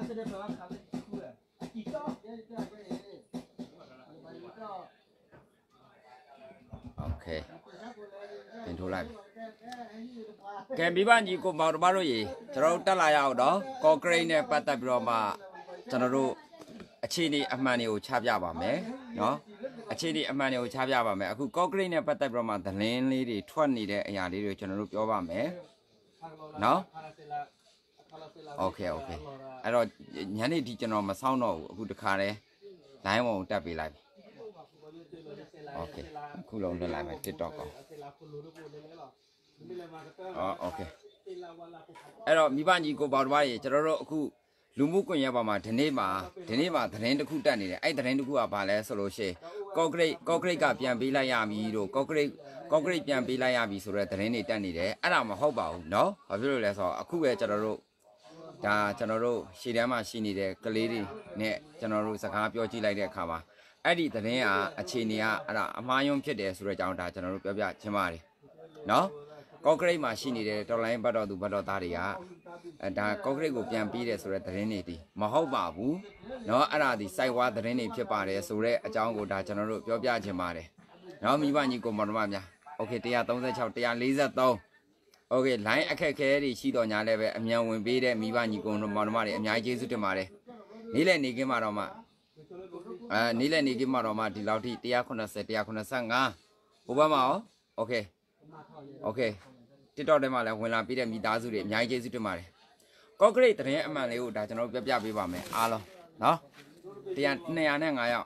โอเคเป็นทุไรแกมีบ้านยี่กูมาดูบ้านรู้ยี่จะเราตั้งหลายเอาดอกก็เกรงเนี่ยปัตตานีมาจะเราดูอาชีพนี้อามานี่โอชาบยาบ้าไหมเนาะอาชีพนี้อามานี่โอชาบยาบ้าไหมคือก็เกรงเนี่ยปัตตานีมาแต่เล่นเลยดิทวนนี่เด้อย่างนี้เดี๋ยวจะเราดูย่อบ้าไหมเนาะโอเคไอ้เราอย่างนี้ที่จะเรามาเศร้าหน่อยคือเด็กขาเลยไหนมองแต่ปีไรโอเคคุณลงเดินไลน์มาติดต่อก่อนโอเคไอ้เรามีบ้านยี่กูบอกว่าจะเราคู่ลุงมุกคนยังประมาณเท่านี้มาเท่านี้ตะคู่แต่นี่ไอ้เท่านี้ตะคู่อะไรแล้วสโลเช่ก็เกรดกับเปลี่ยนปีละยามีดูก็เกรดเปลี่ยนปีละยามีสุดเลยเท่านี้แต่นี่เด้ไอ้เรามาเข้าเบาเนาะพอพี่รู้แล้วสอคู่จะเราจะเราชีเดียมาชีนี่เด้กลีดีเนี่ยจะเราสักหาพิจิตรเลยข้ามาไอ้ดิตอนนี้อาชีพนี้อะไรอามายุ่งคิดเดี๋ยวสุดจะเอาได้จะเราเปียบๆใช่ไหมเนาะก็เกรดมาชีนี่เด้ตอนแรกบัดดูตาดีแต่ก็เกรดกูเปลี่ยนปีเดี๋ยวสุดแต่เรื่องนี้ดีมาเข้าบ่าวเนาะอะไรดิใส่ว่าแต่เรื่องนี้เพียบไปเลยสุดอาจารย์กูได้จะเราเปียบๆใช่ไหมเนาะมีบ้านยี่กูมาดูบ้านเนี่ยโอเคตีต้องใช้ชาวตี40ตัวโอเคหลายแค่ดิชีตัวนี้เลยแบบมีเอาเงินไปเด้มีบ้านยี่กูมาดูบ้านเลยมีไอ้เจ้าสุดมาเลยนี่แหละนี่กี่มาดูมานี่แหละนี่กี่มาดูมาที่เราที่ตีคนละเศษตีคนละสังอ่ะอุบมาโอเคที่ต่อได้มาแล้วเวลาปีเดียวมีดาวสุดเลยมีไอ้เจ้าสุดมาเลยก็เกรดแต่เนี่ยมันเลยได้จะเราเปียบๆไปบ้างไหมลเนาะตีเนี่ยง่าย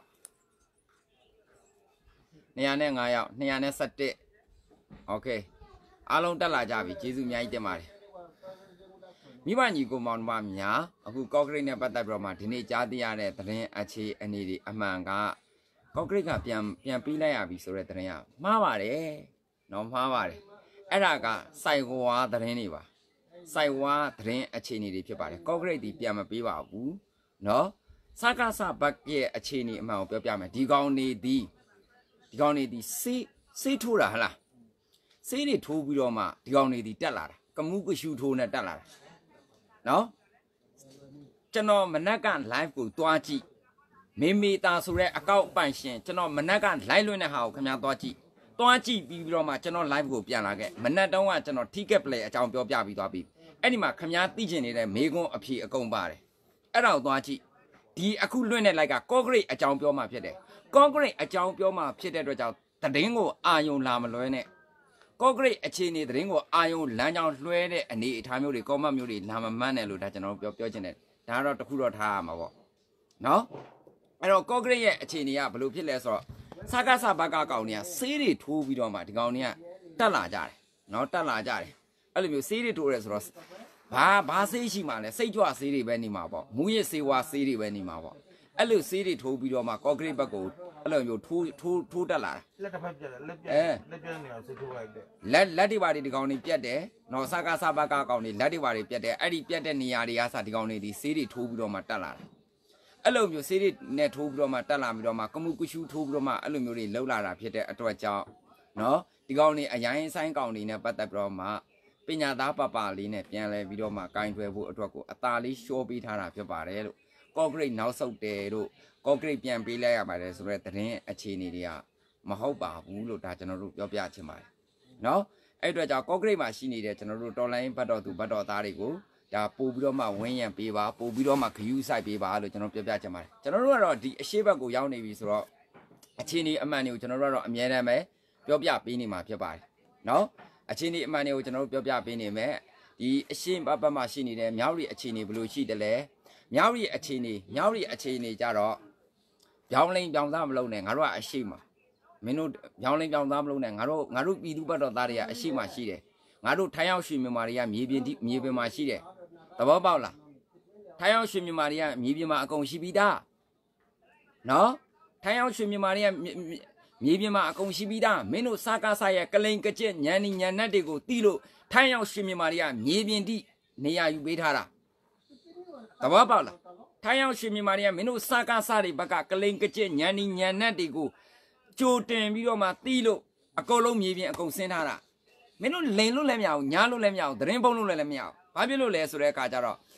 เนี่ยสัตย์โอเคลงตลาดจ่าพี่เจ้าสุดมีไอ้เจ้ามาเลยมีบ้านยี่กูมองบ้านเนี่ยအခုก็เกรดเนี่ยปัตตานีมาที่นี่จ้าที่อะไรแต่เนี่ยอาชีพอันนี้ดิอามันก็เกรดกับเปลี่ยนปีละยาพี่สุดเลยแต่เนี่ยมาบ้าเลยน้องมาบ้าเลยไอ้เราก็ใส่หัวแต่เนี่ยนี่วะใส่หัวแต่เนี่ยอาชีพนี้ดิพี่บ้าเลยก็เกรดดิเปลี่ยนมาปีบ้ากูเนาะสักบักเย่อาชีพนี้มาเอาเปลี่ยนมาดีกว่านี่ดีซีทูระฮะล่ะซีดิทูบิโรมาดีกว่านี่ดีเต็ดละกมุกชูทูเนี่ยเต็ดละเนาะจะนอนมันนักการไลฟ์กูตัวจีมีตาสุเรอเก้าปันเชียนจะนอนมันนักการไลฟ์ลุยนะฮาวขยันตัวจีปีบิโรมาจะนอนไลฟ์กูเปลี่ยนละแกมันนักต้องว่าจะนอนที่เก็บเลยอาจารย์เปียวปีตัวปีไอ้นี่มาขยันตีเจนี่เลยเมฆงอภิกงบาเลยไอ้เราตัวจีดีအခုလွင့်နေလိုက်ကော့ဂရိတ်အကြောင်းပြောမှဖြစ်တယ်ကော့ဂရိတ်အကြောင်းပြောမှဖြစ်တဲ့အတွက်ကြောင့်တရင်ကိုအာယုံလာမလွဲနဲ့ကော့ဂရိတ်အခြေအနေတရင်ကိုအာယုံလမ်းကြောင်းလွှဲတဲ့အနေအထားမျိုးတွေကောမတ်မျိုးတွေလာမမှန်းတယ်လို့ဒါကျွန်တော်ပြောချင်တယ်ဒါကတော့တခုတော့ထားရမှာပေါ့နော်အဲ့တော့ကော့ဂရိတ်ရဲ့အခြေအနေကဘယ်လိုဖြစ်လဲဆိုတော့စကားစဘကကောင်တွေကဆေးတွေထိုးပြီးတော့မှဒီကောင်တွေကတက်လာကြတယ်နော်တက်လာကြတယ်အဲ့လိုမျိုးဆေးတွေထိုးရဲဆိုတော့ဘာဆေးရှိမှလဲစိတ်ကြွဆေးတွေပဲနေမှာပေါ့မူရစ်ဆေးဝါဆေးတွေပဲနေမှာပေါ့အဲ့လိုဆေးတွေထိုးပြီးတော့မှကော့ဂရိတ်ဘက်ကိုအဲ့လိုမျိုးထိုးတက်လာတာလက်တစ်ဖက်ပြက်တယ်လက်ပြက်နေအောင်ဆေးထိုးလိုက်တယ်လက်တွေပါဒီကောင်တွေပြက်တယ်နော်စကားစဘကကောင်တွေလက်တွေပါတွေပြက်တယ်အဲ့ဒီပြက်တဲ့နေရာတွေကစဒီကောင်တွေဒီဆေးတွေထိုးပြီးတော့မှတက်လာတာအဲ့လိုမျိုးဆေးတွေနဲ့ထိုးပြီးတော့မှတက်လာပြီးတော့မှကမှုကရှူထိုးပြီးတော့မှအဲ့လိုမျိုးတွေလှုပ်လာတာဖြစ်တဲ့အတွက်ကြောင့်နော်ဒီကောင်တွေအရင်ဆိုင်ကောင်တွေနဲ့ပတ်သက်ပြီးတော့မှပညာသားပပလေးနဲ့ပြန်လဲပြီးတော့မှကင်ထွယ်ဖို့အတွက်ကိုအသာလေးရှော့ပေးထားတာဖြစ်ပါတယ်လို့ကော့ဂရိတ်နောက်ဆုတ်တယ်လို့ကော့ဂရိတ်ပြန်ပေးလိုက်ရပါတယ်ဆိုတော့သတင်းအခြေအနေတွေကမဟုတ်ပါဘူးလို့ဒါကျွန်တော်တို့ပြောပြချင်ပါတယ်နော်အဲ့အတွက်ကြောင့်ကော့ဂရိတ်မှာရှိနေတဲ့ကျွန်တော်တို့တော်လိုင်းဘတ်တော်သူဘတ်တော်သားတွေကိုဒါပို့ပြီးတော့မှဝင်းရံပေးပါပို့ပြီးတော့မှဂယူးဆိုင်ပေးပါလို့ကျွန်တော်ပြောပြချင်ပါတယ်ကျွန်တော်တို့ကတော့ဒီအရှိဘက်ကိုရောက်နေပြီဆိုတော့အခြေအနေအမှန်တွေကိုကျွန်တော်တို့ကတော့အမြဲတမ်းပဲပြောပြပေးနေမှာဖြစ်ပါတယ်နော်အခြေအနေအမှန်တွေကိုကျွန်တော်တို့ပြောပြပေးနေမယ်ဒီအရှင်းဘက်မှာရှိနေတဲ့မြောက်ရီအခြေအနေဘယ်လိုရှိတယ်လဲမြောက်ရီအခြေအနေကြတော့ပြောင်းလိန်ပြောင်းသားမလုပ်နဲ့ငါတို့ကအရှိမှာမင်းတို့ပြောင်းလိန်ပြောင်းသားမလုပ်နဲ့ငါတို့ပြည်သူဘက်တော်သားတွေကအရှိမှာရှိတယ်ငါတို့ထိုင်းရောက်ရွှေမြန်မာတွေကမြေပြင်မှာရှိတယ်သဘောပေါက်လားထိုင်းရောက်ရွှေမြန်မာတွေကမြေပြင်မှာအကုန်ရှိပြီးသားနော်ထိုင်းရောက်ရွှေမြန်မာတွေကမြေပြင်မှာအကုန်ရှိပြီးသားမင်းတို့စားကားစားရဲ့ကလိန်ကကျက်ညံနီညံနက်တွေကိုတီးလို့ထိုင်းရောက်ရွှေမြန်မာတွေကမြေပြင်တိနေရာယူပေးထားတာသဘောပေါက်လားထိုင်းရောက်ရွှေမြန်မာတွေကမင်းတို့စားကားစားတွေဘက်ကကလိန်ကကျက်ညံနီညံနက်တွေကိုကြိုတင်ပြီးတော့မှတီးလို့အကုန်လုံးမြေပြင်အကုန်ဆင်းထားတာမင်းတို့လိန်လို့လည်းမရဘူးညားလို့လည်းမရဘူးသတင်းပုံလို့လည်းမရဘူးဘာဖြစ်လို့လဲဆိုတဲ့အခါကျတော့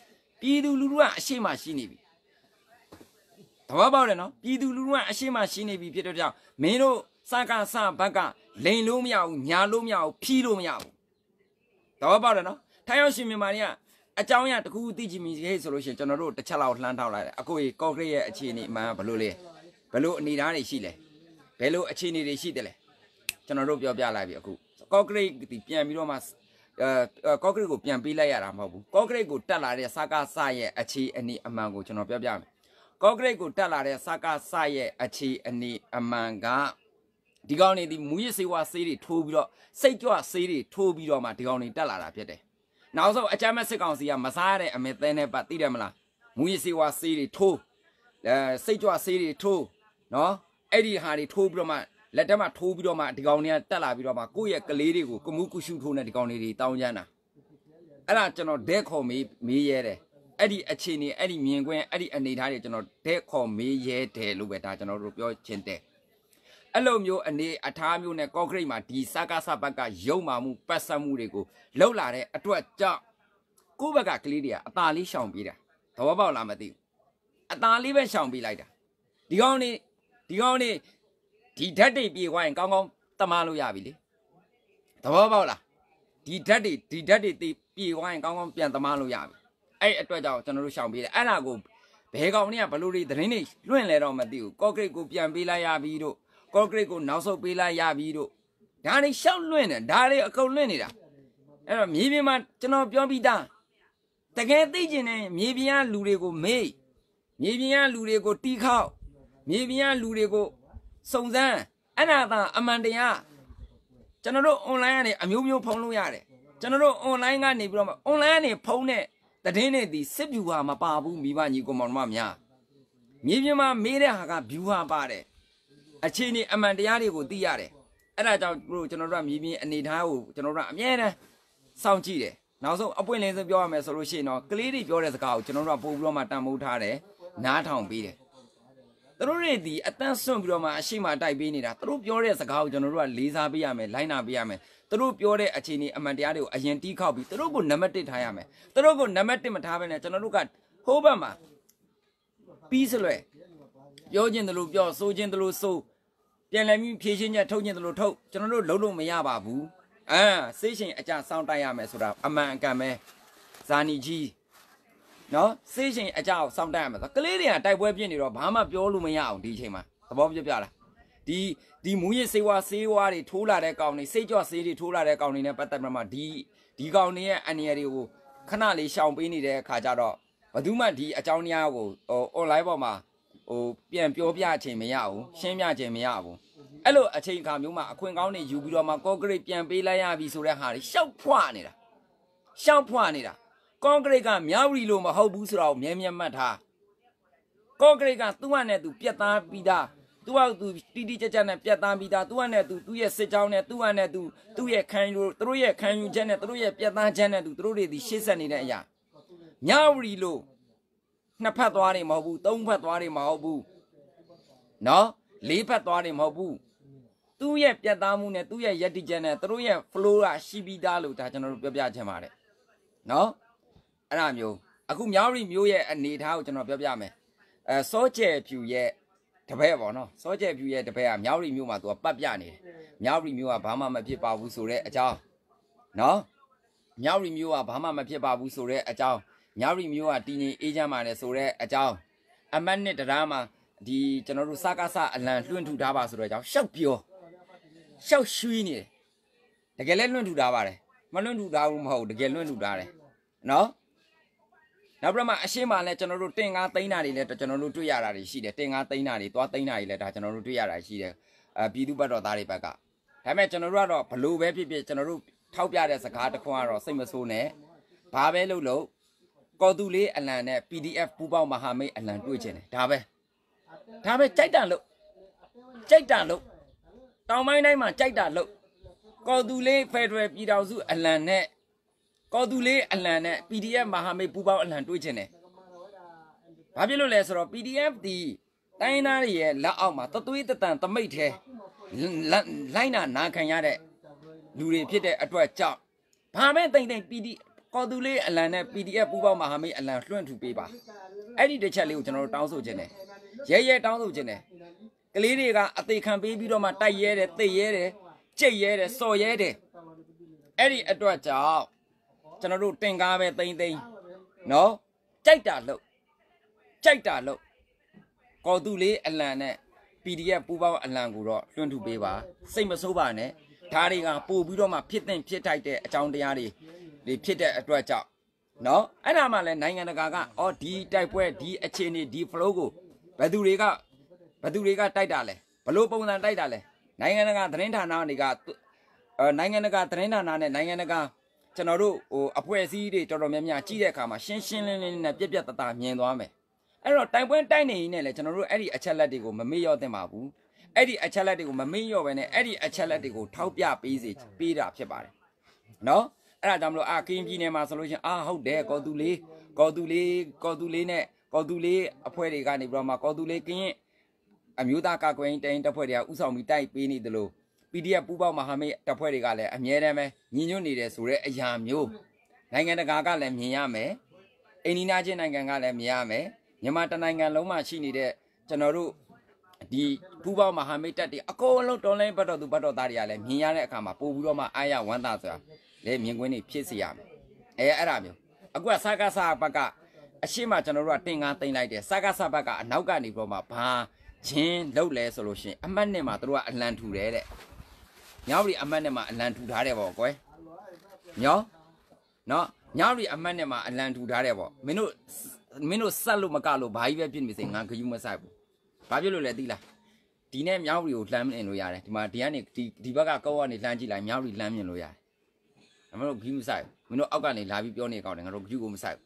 ပြည်သူလူထုကအရှိမရှိနေပြီသဘောပေါက်တယ်နော်ပြည်သူလူထုကအရှိမရှိနေပြီဖြစ်တဲ့ကြောင့်မင်းတို့စကားစဘက်ကလိန်လို့မရဘူးညာလို့မရဘူးဖြီးလို့မရဘူးသဘောပေါက်တယ်နော်ထိုင်ရောက်ရှင်မြန်မာတွေကအကြောင်းအရာတစ်ခုသိချင်ပြီဟဲ့ဆိုလို့ရှိရင်ကျွန်တော်တို့တစ်ချက်လောက်လှမ်းထောက်လိုက်တယ်အခုကော့ဂရိတ်ရဲ့အခြေအနေအမှန်ဘယ်လိုလဲဘယ်လိုအနေအထားတွေရှိလဲဘယ်လိုအခြေအနေတွေရှိတယ်လဲကျွန်တော်တို့ပြောပြလိုက်ပြီအခုကော့ဂရိတ်ဒီပြန်ပြီးတော့မှကော့ဂရိတ်ကိုပြန်ပေးလိုက်ရတာမဟုတ်ဘူးကော့ဂရိတ်ကိုတက်လာတဲ့စကားစရဲ့အခြေအနေအမှန်ကိုကျွန်တော်ပြောပြမယ်ကော့ဂရိတ်ကိုတက်လာတဲ့စကားစရဲ့အခြေအနေအမှန်ကဒီကောင်နေဒီမူရစေဝါဆေးတွေထိုးပြီးတော့စိတ်ကြွဆေးတွေထိုးပြီးတော့မှဒီကောင်နေတက်လာတာဖြစ်တယ်နောက်ဆုံးအကြမ်းမဲ့စစ်ကောင်စီကမစားရတဲ့အမေသဲနဲ့ပတ်သိတယ်မလားမူရစေဝါဆေးတွေထိုးစိတ်ကြွဆေးတွေထိုးနော်အဲ့ဒီဟာတွေထိုးပြီးတော့မှလက်ထက်မှာထိုးပြီးတော့မှဒီကောင်တွေကတက်လာပြီးတော့မှကိုယ့်ရဲ့ကလေးတွေကိုကမှုကုရှုထိုးနေဒီကောင်တွေတောင်းကြတာအဲ့ဒါကျွန်တော်ဒဲခေါ်မေးရဲတယ်အဲ့ဒီအခြေအနေအဲ့ဒီမြင်ကွင်းအဲ့ဒီအနေထားတွေကျွန်တော်ဒဲခေါ်မေးရဲတယ်လို့ပဲဒါကျွန်တော်တို့ပြောချင်တယ်အဲ့လိုမျိုးအနေအထားမျိုးနဲ့ကော့ဂရိတ်မှာဒီစကားစဘက်ကရုံမာမှုပတ်ဆက်မှုတွေကိုလှုပ်လာတဲ့အတွက်ကြောင့်ကိုယ့်ဘက်ကကလေးတွေကအตาလေးရှောင်ပြေးတာသဘောပေါက်လားမသိဘူးအตาလေးပဲရှောင်ပြေးလိုက်တာဒီကောင်နေဒီဓာတ်တွေပြေသွားရင်ကောင်းကောင်းတမလို့ရပြီလေသဘောပေါက်လားဒီဓာတ်တွေပြေသွားရင်ကောင်းကောင်းပြန်တမလို့ရပြီအဲ့အတွက်ကြောင့်ကျွန်တော်တို့ရှောင်ပြေးတယ်အဲ့ဒါကိုဘယ်ကောင်တွေကဘလို့တွေသတင်းတွေလွှင့်လဲတော့မသိဘူးကော့ဂရိတ်ကိုပြန်ပေးလိုက်ရပြီတို့ကော့ဂရိတ်ကိုနောက်ဆုတ်ပေးလိုက်ရပြီတို့ဒါတွေရှောက်လွှင့်တယ်ဒါတွေအကုန်လွှင့်နေတာအဲ့တော့မြေပြင်မှာကျွန်တော်ပြောပြီးသားတကယ်သိကျင်တဲ့မြေပြင်ကလူတွေကိုမေးမြေပြင်ကလူတွေကိုတီးခေါက်မြေပြင်ကလူတွေကိုစုံစမ်းအဲ့ဒါသာအမှန်တရားကျွန်တော်တို့ online ကနေအမျိုးမျိုးဖုံးလို့ရတယ်ကျွန်တော်တို့ online ကနေပြီးတော့ online ကနေဖုံးတဲ့သတင်းတွေဒီစစ်ဗျူဟာမပါဘူးမိဘညီကိုမောင်တို့များမြေပြင်မှာမေးတဲ့ဟာကဗျူဟာပါတယ်အခြေအနေအမှန်တရားတွေကိုသိရတယ်အဲ့ဒါကြောင့်တို့ကျွန်တော်တို့ကမြေပြင်အနေထားကိုကျွန်တော်တို့ကအမြဲတမ်းစောင့်ကြည့်တယ်နောက်ဆုံးအပွင့်လင်းဆုံးပြောရမယ်ဆိုလို့ရှိရင်တော့ကလေးတွေပြောတဲ့စကားကိုကျွန်တော်တို့ကပို့ပြီးတော့မှတန်ဖိုးထားတယ်နားထောင်ပေးတယ်သူတို့တွေဒီအတန်းစွန့်ပြီးတော့မှအရှိမတိုက်ပေးနေတာသူတို့ပြောတဲ့စကားကိုကျွန်တော်တို့ကလေးစားပေးရမယ်လိုင်းနာပေးရမယ်သူတို့ပြောတဲ့အခြေအနေအမှန်တရားတွေကိုအရင်တီးခေါက်ပြီးသူတို့ကိုနံပါတ်1ထားရမယ်သူတို့ကိုနံပါတ်1မထားဘဲနဲ့ကျွန်တော်တို့ကဟိုးဘက်မှာပြီးစလွယ်ပြောခြင်းတယ်လို့ပြောဆိုခြင်းတယ်လို့ဆိုပြန်လည်ပြီးဖြည့်ချင်းချက်ထုတ်ခြင်းတယ်လို့ထုတ်ကျွန်တော်တို့လုံးလို့မရပါဘူးစိတ်ရှင်အကြစောင့်တိုက်ရမယ်ဆိုတာအမှန်အကန်ပဲဇာနီကြီးနော်စိတ်ရှင်အကြောက်စောင့်တတ်ရမှာကလေးတွေကတိုက်ပွဲပြင်းနေတော့ဘာမှပြောလို့မရအောင်ဒီအချိန်မှာသဘောပြလားဒီမူရစေဝါတွေထိုးလာတဲ့ကောင်တွေစိတ်ကြော့ဆေးတွေထိုးလာတဲ့ကောင်တွေနဲ့ပတ်သက်မှဒီကောင်တွေရဲ့အန္တရာယ်တွေကိုခဏလေးရှောင်ပေးနေတဲ့အခါကျတော့ဘယ်သူမှဒီအကြောင်းတရားကိုonline ပေါ်မှာပြန်ပြောပြခြင်းမရဘူးရှင်းပြခြင်းမရဘူးအဲ့လိုအချိန်အခါမျိုးမှာအခွင့်ကောင်းတွေယူပြီးတော့မှကော့ဂရိတ်ပြန်ပေးလိုက်ရပြီဆိုတဲ့ဟာတွေရှောက်ဖွာနေတာကော့ဂရိတ်ကမြောက်ရီလို့မဟုတ်ဘူးဆိုတော့မြဲမြဲမှတ်ထားကော့ဂရိတ်ကသူ့ဟာနဲ့သူပြတ်သားပြီးသားသူ့ဟာသူတီကြနဲ့ပြတ်သားပြီးသားသူ့ဟာနဲ့သူ့ရဲ့စစ်ကြောင်းနဲ့သူ့ဟာနဲ့သူ့ရဲ့ခံယူသူတို့ရဲ့ခံယူချက်နဲ့သူတို့ရဲ့ပြတ်သားချက်နဲ့သူတို့တွေဒီရှေ့ဆက်နေတဲ့အရာမြောက်ရီလို့နှစ်ဖက်သွားတွေမဟုတ်ဘူးသုံးဖက်သွားတွေမဟုတ်ဘူးနော်လေးဖက်သွားတွေမဟုတ်ဘူးသူ့ရဲ့ပြတ်သားမှုနဲ့သူ့ရဲ့ယက်တိချက်နဲ့သူတို့ရဲ့ flow ကရှိပြီးသားလို့ဒါကျွန်တော်တို့ပြောပြချင်ပါတယ်နော်အဲ့ဒါမျိုးအခုမြောက်ရီမျိုးရဲ့အနေအထားကိုကျွန်တော်ပြောပြမယ်စောကျဲဖြူရဲ့တပည့်ပေါ့နော်စောကျဲဖြူရဲ့တပည့်ကမြောက်ရီမျိုးမှာသူကပတ်ပြနေတယ်မြောက်ရီမျိုးကဘာမှမဖြစ်ပါဘူးဆိုတဲ့အကြောင်းနော်မြောက်ရီမျိုးကဘာမှမဖြစ်ပါဘူးဆိုတဲ့အကြောင်းမြောက်ရီမျိုးကတည်ငြိမ်အေးချမ်းပါတယ်ဆိုတဲ့အကြောင်းအမတ်နှစ်တရားမှာဒီကျွန်တော်တို့စကားစအလံလွှင့်ထူထားပါဆိုတဲ့အကြောင်းရှောက်ပြောရှောက်ရွှေနေတယ်တကယ်လည်းလွှင့်ထူထားပါတယ်မလွှင့်ထူထားဘူးမဟုတ်တကယ်လွှင့်ထူထားတယ်နော်နောက်ပြီးမှအရှင်းမှာလည်းကျွန်တော်တို့တင်ကားသိန်းတာတွေလည်းကျွန်တော်တို့တွေ့ရတာတွေရှိတယ်တင်ကားသိန်းတာတွေသွားသိန်းတာတွေလည်းဒါကျွန်တော်တို့တွေ့ရတာရှိတယ်ပြည်သူ့ဘက်တော်သားတွေဘက်ကဒါပေမဲ့ကျွန်တော်တို့ကတော့ဘလို့ပဲဖြစ်ဖြစ်ကျွန်တော်တို့ထောက်ပြတဲ့စကားတစ်ခွန်းကတော့စိတ်မဆိုးနဲ့ဘာပဲလုပ်ကော်တူလေးအလံနဲ့ PDF ပူပေါင်းမဟာမိတ်အလံတွေ့ချင်တယ်ဒါပဲကြိုက်တာလို့တောင်ပိုင်းတိုင်းမှာကြိုက်တာလို့ကော်တူလေးဖက်ဒရယ်ပြည်တော်စုအလံနဲ့ကော်တူလေးအလံနဲ့ PDF မဟာမိတ်ပူပေါင်းအလံတွေ့ချင်တယ်ဘာဖြစ်လို့လဲဆိုတော့ PDF ဒီတိုင်းသားတွေရဲ့လက်အောက်မှာတသွေးတတန်တမိတ်ထဲလိုက်နာခံရတဲ့လူတွေဖြစ်တဲ့အတွက်ကြောင့်ဘာပဲတိမ်PD ကော်တူလေးအလံနဲ့ PDF ပူးပေါင်းမဟာမိတ်အလံလွှင့်ထူပေးပါအဲ့ဒီတစ်ချက်လေးကိုကျွန်တော်တို့တောင်းဆိုခြင်းတယ်ရဲတောင်းဆိုခြင်းတယ်ကလေးတွေကအသေးခံပေးပြီးတော့မှတိုက်ရဲတယ်သိရဲတယ်ကြိတ်ရဲတယ်စော်ရဲတယ်အဲ့ဒီအတွက်ကြောင့်ကျွန်တော်တို့တင်ကားပဲသိမ့်နော်ကြိုက်တာလို့ကော်တူလေးအလံနဲ့ PDF ပူပေါင်းအလံကိုတော့လွှင့်ထူပေးပါစိတ်မဆိုးပါနဲ့ဓာတ်တွေကပို့ပြီးတော့မှဖြစ်ထိုက်တဲ့အကြောင်းတရားတွေဖြစ်တဲ့အတွက်ကြောင့်နော်အဲ့ဒါမှလည်းနိုင်ငံတကာကအော်ဒီတိုက်ပွဲဒီအခြေအနေဒီ flow ကိုဘယ်သူတွေကတိုက်တာလဲဘလို့ပုံစံတိုက်တာလဲနိုင်ငံတကာသတင်းဌာနတွေကနိုင်ငံတကာသတင်းဌာနနဲ့နိုင်ငံတကာကျွန်တော်တို့အဖွဲ့အစည်းတွေတော်တော်များများကြည့်တဲ့အခါမှာရှင်းလင်းနဲ့ပြတ်သားမြင်သွားမယ်အဲ့တော့တိုင်ပွဲတိုက်နေရင်လည်းကျွန်တော်တို့အဲ့ဒီအချက်လက်တွေကိုမမေ့လျော့သင့်ပါဘူးအဲ့ဒီအချက်လက်တွေကိုမမေ့လျော့ပဲနဲ့အဲ့ဒီအချက်လက်တွေကိုထောက်ပြပေးတာဖြစ်ပါတယ်နော်အဲ့ဒါကြောင့်မလို့ကင်းပြည်နယ်မှာဆိုလို့ရှိရင်ဟုတ်တယ်ကော်တူလေးနဲ့အဖွဲ့တွေကနေပြီးတော့မှကော်တူလေးကင်းအမျိုးသားကာကွယ်ရေးတိုင်းတပ်ဖွဲ့တွေကဥဆောင်ပြီးတိုက်ပေးနေတယ်လို့ PDF ပူးပေါင်းမဟာမိတ်တပ်ဖွဲ့တွေကလည်းအမြဲတမ်းပဲညီညွတ်နေတယ်ဆိုတဲ့အရာမျိုးနိုင်ငံတကာကလည်းမြင်ရမယ်အိန္ဒိယချင်းနိုင်ငံကလည်းမြင်ရမယ်မြန်မာတနိုင်ငံလုံးမှာရှိနေတဲ့ကျွန်တော်တို့ဒီပူးပေါင်းမဟာမိတ်တပ်တွေအကုန်လုံးတော်လိုင်းဘတ်တော်သူဘတ်တော်သားတွေကလည်းမြင်ရတဲ့အခါမှာပို့ပြီးတော့မှအားရဝမ်းသာဆိုတာလည်းမြင်ကွင်းတွေဖြစ်စေရမယ်အဲ့ဒါမျိုးအခုကစကားဘက်ကအရှိမကျွန်တော်တို့ကတင်ကားသိမ့်လိုက်တယ်စကားဘက်ကအနောက်ကနေပြီးတော့မှဘာချင်းလှုပ်လဲဆိုလို့ရှိရင်အမှတ်နဲ့မှာတို့ကအလံထူတယ်တဲ့ညောင်ရီအမှတ်နဲ့မှာအလံထူထားတယ်ပေါ့ကွယ်ညောညောင်ရီအမှတ်နဲ့မှာအလံထူထားတယ်ပေါ့မင်းတို့ဆက်လို့မကလို့ဘာကြီးပဲဖြစ်နေစေငါဂယူးမဆိုင်ဘူးဘာဖြစ်လို့လဲသိလားဒီနဲ့မြောက်ရီကိုလှမ်းမြင်လို့ရတယ်ဒီမှာဒီကနေဒီဘက်ကကောက်ကနေလှမ်းကြည့်လိုက်မြောက်ရီလှမ်းမြင်လို့ရတယ်မင်းတို့ဂယူးမဆိုင်ဘူးမင်းတို့အောက်ကနေလာပြီးပြောနေကောင်းတယ်ငါတို့ဂယူးကိုမဆိုင်ဘူး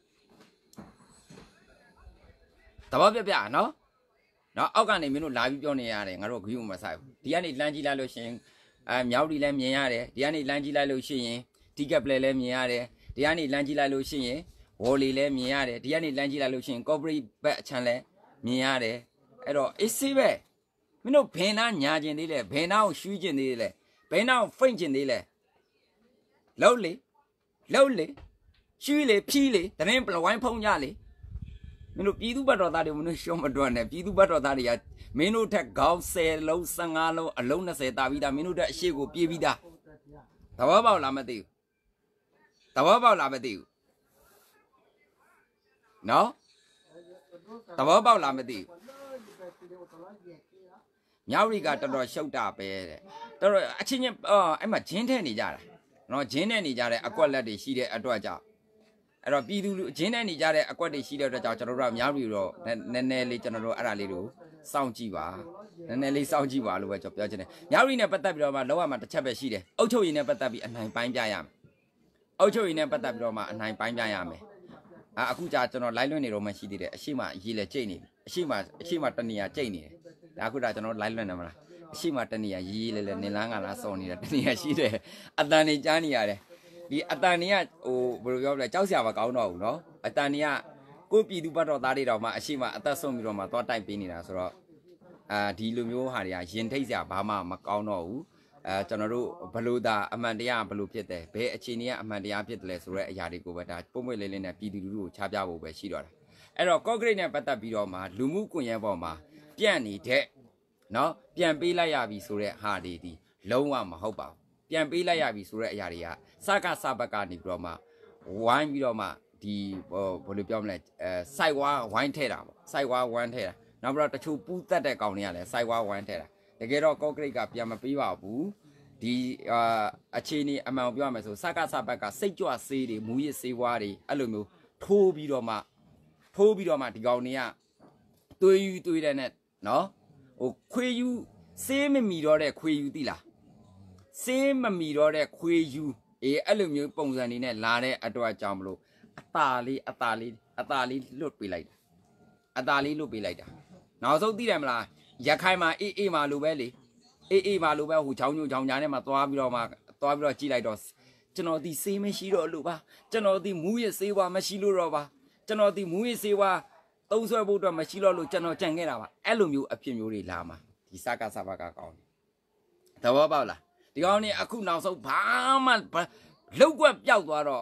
တဘောပြနော်အောက်ကနေမင်းတို့လာပြီးပြောနေရတယ်ငါတို့ဂယူးကိုမဆိုင်ဘူးဒီကနေလှမ်းကြည့်လိုက်လို့ရှင်မြောက်ရီလည်းမြင်ရတယ်ဒီကနေလှမ်းကြည့်လိုက်လို့ရှိရင်ဒီကပ်ပလဲလည်းမြင်ရတယ်ဒီကနေလှမ်းကြည့်လိုက်လို့ရှိရင်ဝေါ်လီလည်းမြင်ရတယ်ဒီကနေလှမ်းကြည့်လိုက်လို့ရှိရင် corporate ဘက်အချမ်းလည်းမြင်ရတယ်အဲ့တော့အေးစေးပဲမင်းတို့ဘယ်နာညာကျင်သေးလဲဘယ်နာကိုရှူးကျင်သေးလဲဘယ်နာကိုဖိတ်ကျင်သေးလဲလှုပ်လေရှူးလေဖြီးလေတရင်ပလဝိုင်းဖုံးကြလေမင်းတို့ပြည်သူ့ဘတ်တော်သားတွေမင်းတို့ရှုံးမတွက်နဲ့ပြည်သူ့ဘတ်တော်သားတွေကမင်းတို့ထက်ခေါင်း10လုံး15လုံးအလုံး20တာပြီးသားမင်းတို့တက်အရှိကိုပြေးပြီးသားသဘောပေါက်လားမသိဘူးနော်သဘောပေါက်လားမသိဘူးမြောက်ရီကတော်တော်ရှုပ်တာပဲတဲ့တော်တော်အချင်းချင်းအဲ့မှာဂျင်းထဲနေကြတာနော်ဂျင်းထဲနေကြတဲ့အကွက်လက်တွေရှိတဲ့အတွက်ကြောင့်အဲ့တော့ပြည်သူလူဂျင်းထဲနေကြတဲ့အကွက်တွေရှိတဲ့အတွက်ကြောင့်ကျွန်တော်တို့ကမြောက်ရီတော့နည်းနည်းလေးကျွန်တော်တို့အဲ့ဒါလေးကိုစောင့်ကြည့်ပါနည်းနည်းလေးစောင့်ကြည့်ပါလို့ပဲကျွန်တော်ပြောချင်တယ်မြောက်ရီနဲ့ပတ်သက်ပြီးတော့မှလောကမှာတစ်ချက်ပဲရှိတယ်အုတ်ချုပ်ရည်နဲ့ပတ်သက်ပြီးအနိုင်ပိုင်းပြရမယ်အုတ်ချုပ်ရည်နဲ့ပတ်သက်ပြီးတော့မှအနိုင်ပိုင်းပြရမယ်အခုကြာကျွန်တော် live လွှင့်နေတော့မှရှိသေးတယ်အရှိမရေးလဲကြိတ်နေပြီအရှိမတနေရကြိတ်နေတယ်ဒါအခုဒါကျွန်တော် live လွှင့်နေမလားအရှိမတနေရရေးလဲနင်လားငါလားစော်နေတာတနေရရှိတယ်အတန်နေကြားနေရတယ်ဒီအတန်နေကဘယ်လိုပြောလဲကြောက်စရာမကောင်းတော့ဘူးเนาะအတန်နေကကိုပြည်သူဘတ်တော်သားတွေတော့မှအရှိမအသက်ဆုံးပြီးတော့မှသွားတိုက်ပေးနေတာဆိုတော့ဒီလိုမျိုးဟာတွေကရင်ထိတ်စရာဘာမှမကောင်းတော့ဘူးကျွန်တော်တို့ဘလို့သာအမှန်တရားဘလို့ဖြစ်တယ်ဘယ်အခြေအနေကအမှန်တရားဖြစ်တယ်လဲဆိုတဲ့အရာတွေကိုပဲဒါပုံမွေလေးလေးနဲ့ပြည်သူလူထုကိုချပြဖို့ပဲရှိတော့တာအဲ့တော့ကော့ဂရိတ်နဲ့ပတ်သက်ပြီးတော့မှလူမှုကွန်ရက်ပေါ်မှာပြန့်နေတဲ့နော်ပြန်ပေးလိုက်ရပြီဆိုတဲ့ဟာတွေဒီလုံးဝမဟုတ်ပါဘူးပြန်ပေးလိုက်ရပြီဆိုတဲ့အရာတွေကစကစဘက်ကနေပြီးတော့မှဝိုင်းပြီးတော့မှဒီဘယ်လိုပြောမလဲစိုက်ဝါဝိုင်းထဲတာပေါ့စိုက်ဝါဝိုင်းထဲတာနောက်ပြီးတော့တချို့ပူးသက်တဲ့ကောင်တွေကလည်းစိုက်ဝါဝိုင်းထဲတာတကယ်တော့ကော့ဂရိတ်ကပြန်မပေးပါဘူးဒီအခြေအနေအမှန်ပြောရမယ်ဆိုစကစဘက်ကစိတ်ကြွဆေးတွေမူရစ်ဆေးဝါးတွေအဲ့လိုမျိုးထိုးပြီးတော့မှဒီကောင်တွေကတွေးတဲ့နဲ့နော်ခွေယူဆေးမမီတော့တဲ့ခွေယူသိလားဆေးမမီတော့တဲ့ခွေယူအဲ့လိုမျိုးပုံစံနေနဲ့လာတဲ့အတွက်ကြောင့်မလို့အตาလေးလွတ်ပေးလိုက်တာနောက်ဆုံးသိတယ်မလားရခိုင်မှာအေးမှာလိုပဲလေအေးမှာလိုပဲဟိုချောင်းညိုချောင်းညာနဲ့မှသွားပြီးတော့ကြည့်လိုက်တော့ကျွန်တော်ဒီဆေးမရှိတော့လို့ပါကျွန်တော်ဒီမူရဆေးဝါမရှိလို့တော့ပါကျွန်တော်ဒီမူရဆေးဝါသုံးဆွဲဖို့အတွက်မရှိတော့လို့ကျွန်တော်ကြံခဲ့တာပါအဲ့လိုမျိုးအဖြစ်မျိုးတွေလာမှာဒီစကားစဘာကကောင်းတယ်သဘောပေါက်လားဒီကောင်နေအခုနောက်ဆုံးဘာမှလောက်ွက်ပျောက်သွားတော့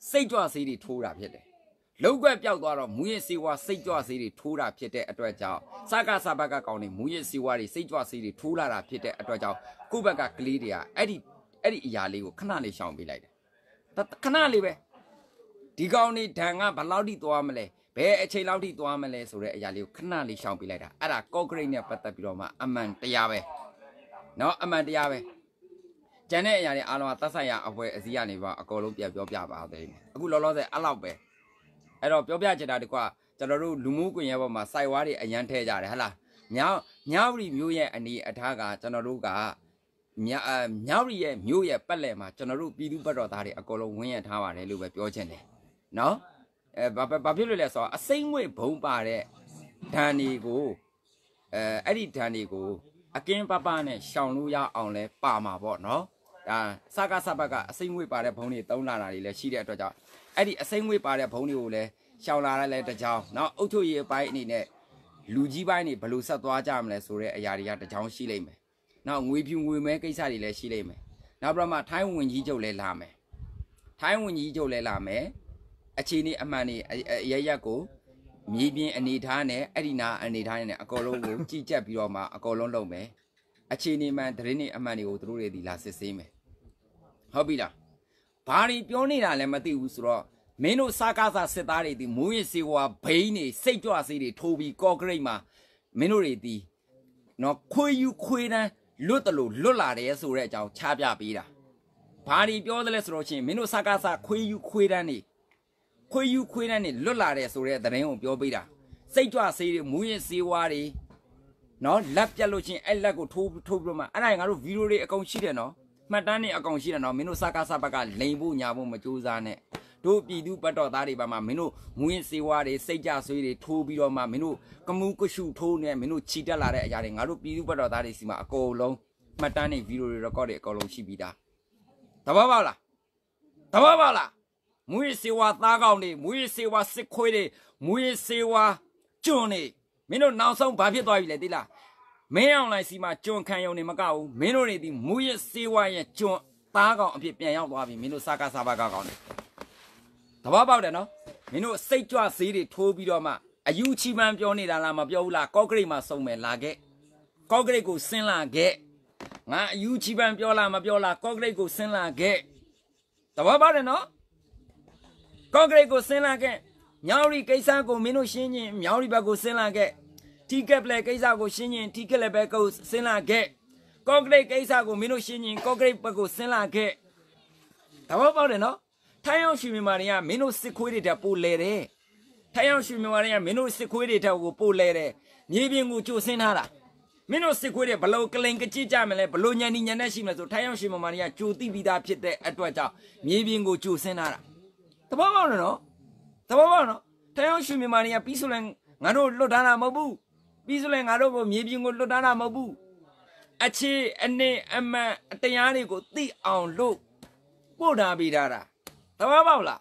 စိတ်ကြွဆေးတွေထိုးတာဖြစ်တယ်လောက်ကွက်ပြောက်သွားတော့မူရစ်စေဝါစိတ်ကြွဆေးတွေထိုးတာဖြစ်တဲ့အတွက်ကြောင့်စကားစဘက်ကကောင်းနေမူရစ်စေဝါတွေစိတ်ကြွဆေးတွေထိုးလာတာဖြစ်တဲ့အတွက်ကြောင့်ကိုယ့်ဘက်ကကလေးတွေကအဲ့ဒီအရာလေးကိုခဏလေးရှောင်ပေးလိုက်တယ်ခဏလေးပဲဒီကောင်နေဓာန်ကဘယ်လောက်ထိသွားမလဲဘယ်အချိန်လောက်ထိသွားမလဲဆိုတဲ့အရာလေးကိုခဏလေးရှောင်ပေးလိုက်တာအဲ့ဒါကော့ဂရိတ်နဲ့ပတ်သက်ပြီးတော့မှအမှန်တရားပဲနော်အမှန်တရားပဲကျန်တဲ့အရာတွေအားလုံးကသက်ဆိုင်ရာအပွဲအစည်းကနေပါအကုန်လုံးပြန်ပြောပြပါသေးတယ်အခုလောလောဆယ်အဲ့လောက်ပဲအဲ့တော့ပြောပြချင်တာတကွာကျွန်တော်တို့လူမှုကွန်ရက်ပေါ်မှာစိုက်ဝါးတွေအရန်ထဲကြတယ်ဟဟလားညောင်ရီမျိုးရဲ့အနေအထားကကျွန်တော်တို့ကညောင်ရီရဲ့မျိုးရဲ့ပတ်လည်မှာကျွန်တော်တို့ပြည်သူဘက်တော်သားတွေအကုန်လုံးဝင်းရထားပါတယ်လို့ပဲပြောချင်တယ်နော်ဘာဖြစ်လို့လဲဆိုတော့အစိမ့်ငွေဘုံပါတဲ့ဓာန်ဒီကိုအဲ့ဒီဓာန်ဒီကိုအကင်းပပနဲ့ရှောင်လို့ရအောင်လဲပါမှာပေါ့နော်ဒါစကားစပတ်ကအစိမ့်ငွေပါတဲ့ဘုံတွေတုံးလာတာတွေလည်းရှိတဲ့အတွက်ကြောင့်အဲ့ဒီအစိမ့်ငွေပါတဲ့ဘုံတွေကိုလည်းရှောင်လာရလဲတကြောင်နောက်အုတ်ထုတ်ရည်ပိုင်းအနေနဲ့လူကြီးပိုင်းတွေဘယ်လိုဆက်သွားကြမလဲဆိုတဲ့အရာတွေကတကြောင်ရှိလိမ့်မယ်နောက်ငွေဖြူငွေမဲကိစ္စတွေလည်းရှိလိမ့်မယ်နောက်ပြီးမှထိုင်းဝင်ကြီးချုပ်လည်းလာမယ်ထိုင်းဝင်ကြီးချုပ်လည်းလာမယ်အခြေအနေအမှန်တွေရရက်ကိုမြေပြင်အနေထားနဲ့အဲ့ဒီနာအနေထားနဲ့အကုန်လုံးကိုကြည့်ကြက်ပြီးတော့မှအကုန်လုံးလုပ်မယ်အခြေအနေမှန်သတင်းတွေအမှန်တွေကိုသူတို့တွေဒီလာစစ်ဆေးမယ်ဟုတ်ပြီလားဘာတွေပြောနေတာလည်းမသိဘူးဆိုတော့မင်းတို့စားကားစားစစ်သားတွေဒီမိုးရစေဝါဘိန်းတွေစိတ်ကြွစေးတွေထိုးပြီးကော့ဂရိတ်မှာမင်းတို့တွေဒီနော်ခွေယူခွေတန်းလွတ်တယ်လို့လွတ်လာတယ်ဆိုတဲ့အကြောင်းချပြပေးတာဘာတွေပြောသလဲဆိုတော့ချင်းမင်းတို့စားကားစားခွေယူခွေတန်းနေခွေယူခွေတန်းနေလွတ်လာတယ်ဆိုတဲ့သတင်းကိုပြောပေးတာစိတ်ကြွစေးတွေမိုးရစေဝါတွေနော်လက်ပြတ်လို့ချင်းအဲ့လက်ကိုထိုးပြီးတော့မှအဲ့ဒါငါတို့ဗီဒီယိုတွေအကုန်ရှိတယ်နော်မှတ်တမ်းတွေအကောင်ရှိတယ်နော်မင်းတို့စကားစပတ်ကလိန်ဖို့ညာဖို့မကြိုးစားနဲ့တို့ပြည်သူပတ်တော်သားတွေပါမှာမင်းတို့မွေးစေဝါတွေစိတ်ကြဆွေးတွေထိုးပြီးတော့မှမင်းတို့ကမှုကရှုထိုးနေမင်းတို့ခြိတက်လာတဲ့အရာတွေငါတို့ပြည်သူပတ်တော်သားတွေစီမှာအကုန်လုံးမှတ်တမ်းတွေဗီဒီယိုတွေ record တွေအကုန်လုံးရှိပြီးသားတဘောပေါက်လားမွေးစေဝါသားကောင်တွေမွေးစေဝါစစ်ခွေးတွေမွေးစေဝါကျွန်းတွေမင်းတို့နောက်ဆုံးဘာဖြစ်သွားပြီလဲသိလားမင်းအောင်လိုက်စီမှာကျွန်းခံယုံနေမကဘူးမင်းတို့တွေဒီမူရစေဝါရဲ့ကျွန်းသားကောင်အဖြစ်ပြန်ရောက်သွားပြီမင်းတို့စားကားစားပါကောင်းတယ်တဘောပေါက်တယ်နော်မင်းတို့စိတ်ကြွဈေးတွေထိုးပြီးတော့မှအယူချီပန်းပြောနေတာလားမပြောဘူးလားကော့ဂရိတ်မှာစုံမယ်လာခဲ့ကော့ဂရိတ်ကိုဆင်းလာခဲ့ငါအယူချီပန်းပြောလားမပြောလားကော့ဂရိတ်ကိုဆင်းလာခဲ့တဘောပေါက်တယ်နော်ကော့ဂရိတ်ကိုဆင်းလာခဲ့ညောင်ရီကိစ္စကိုမင်းတို့ရှင်းချင်းညောင်ရီဘက်ကိုဆင်းလာခဲ့တီကက်ပလက်ကိစ္စကိုရှင်းချင်းတီကက်လက်ဘက်ကိုဆင်းလာခဲ့ကော့ဂရိတ်ကိစ္စကိုမင်းတို့ရှင်းချင်းကော့ဂရိတ်ဘက်ကိုဆင်းလာခဲ့တဘောပေါက်တယ်နော်ထိုင်းအောင်ရွှေမြန်မာတွေကမင်းတို့စစ်ခွေးတွေတက်ပို့လဲတယ်ထိုင်းအောင်ရွှေမြန်မာတွေကမင်းတို့စစ်ခွေးတွေတက်ကိုပို့လဲတယ်မြေပြင်ကိုကြိုဆင်းထားတာမင်းတို့စစ်ခွေးတွေဘလို့ကလိန်ကကြည့်ကြမလဲဘလို့ညံနေညံနေရှိမလဲဆိုထိုင်းအောင်ရွှေမြန်မာတွေကကြိုတိပြီးသားဖြစ်တဲ့အတွက်ကြောင့်မြေပြင်ကိုကြိုဆင်းထားတာတဘောပေါက်တယ်နော်တဘောပေါက်နော်ထိုင်းအောင်ရွှေမြန်မာတွေကပြီးဆိုလဲငါတို့လွတ်ထားတာမဟုတ်ဘူးပြီးဆိုလဲငါတို့ကိုမြေပြင်ကိုလွတ်ထားတာမဟုတ်ဘူးအခြေအနေအမှန်တရားတွေကိုသိအောင်လို့ပို့ထားပေးတာတဘောပေါက်လား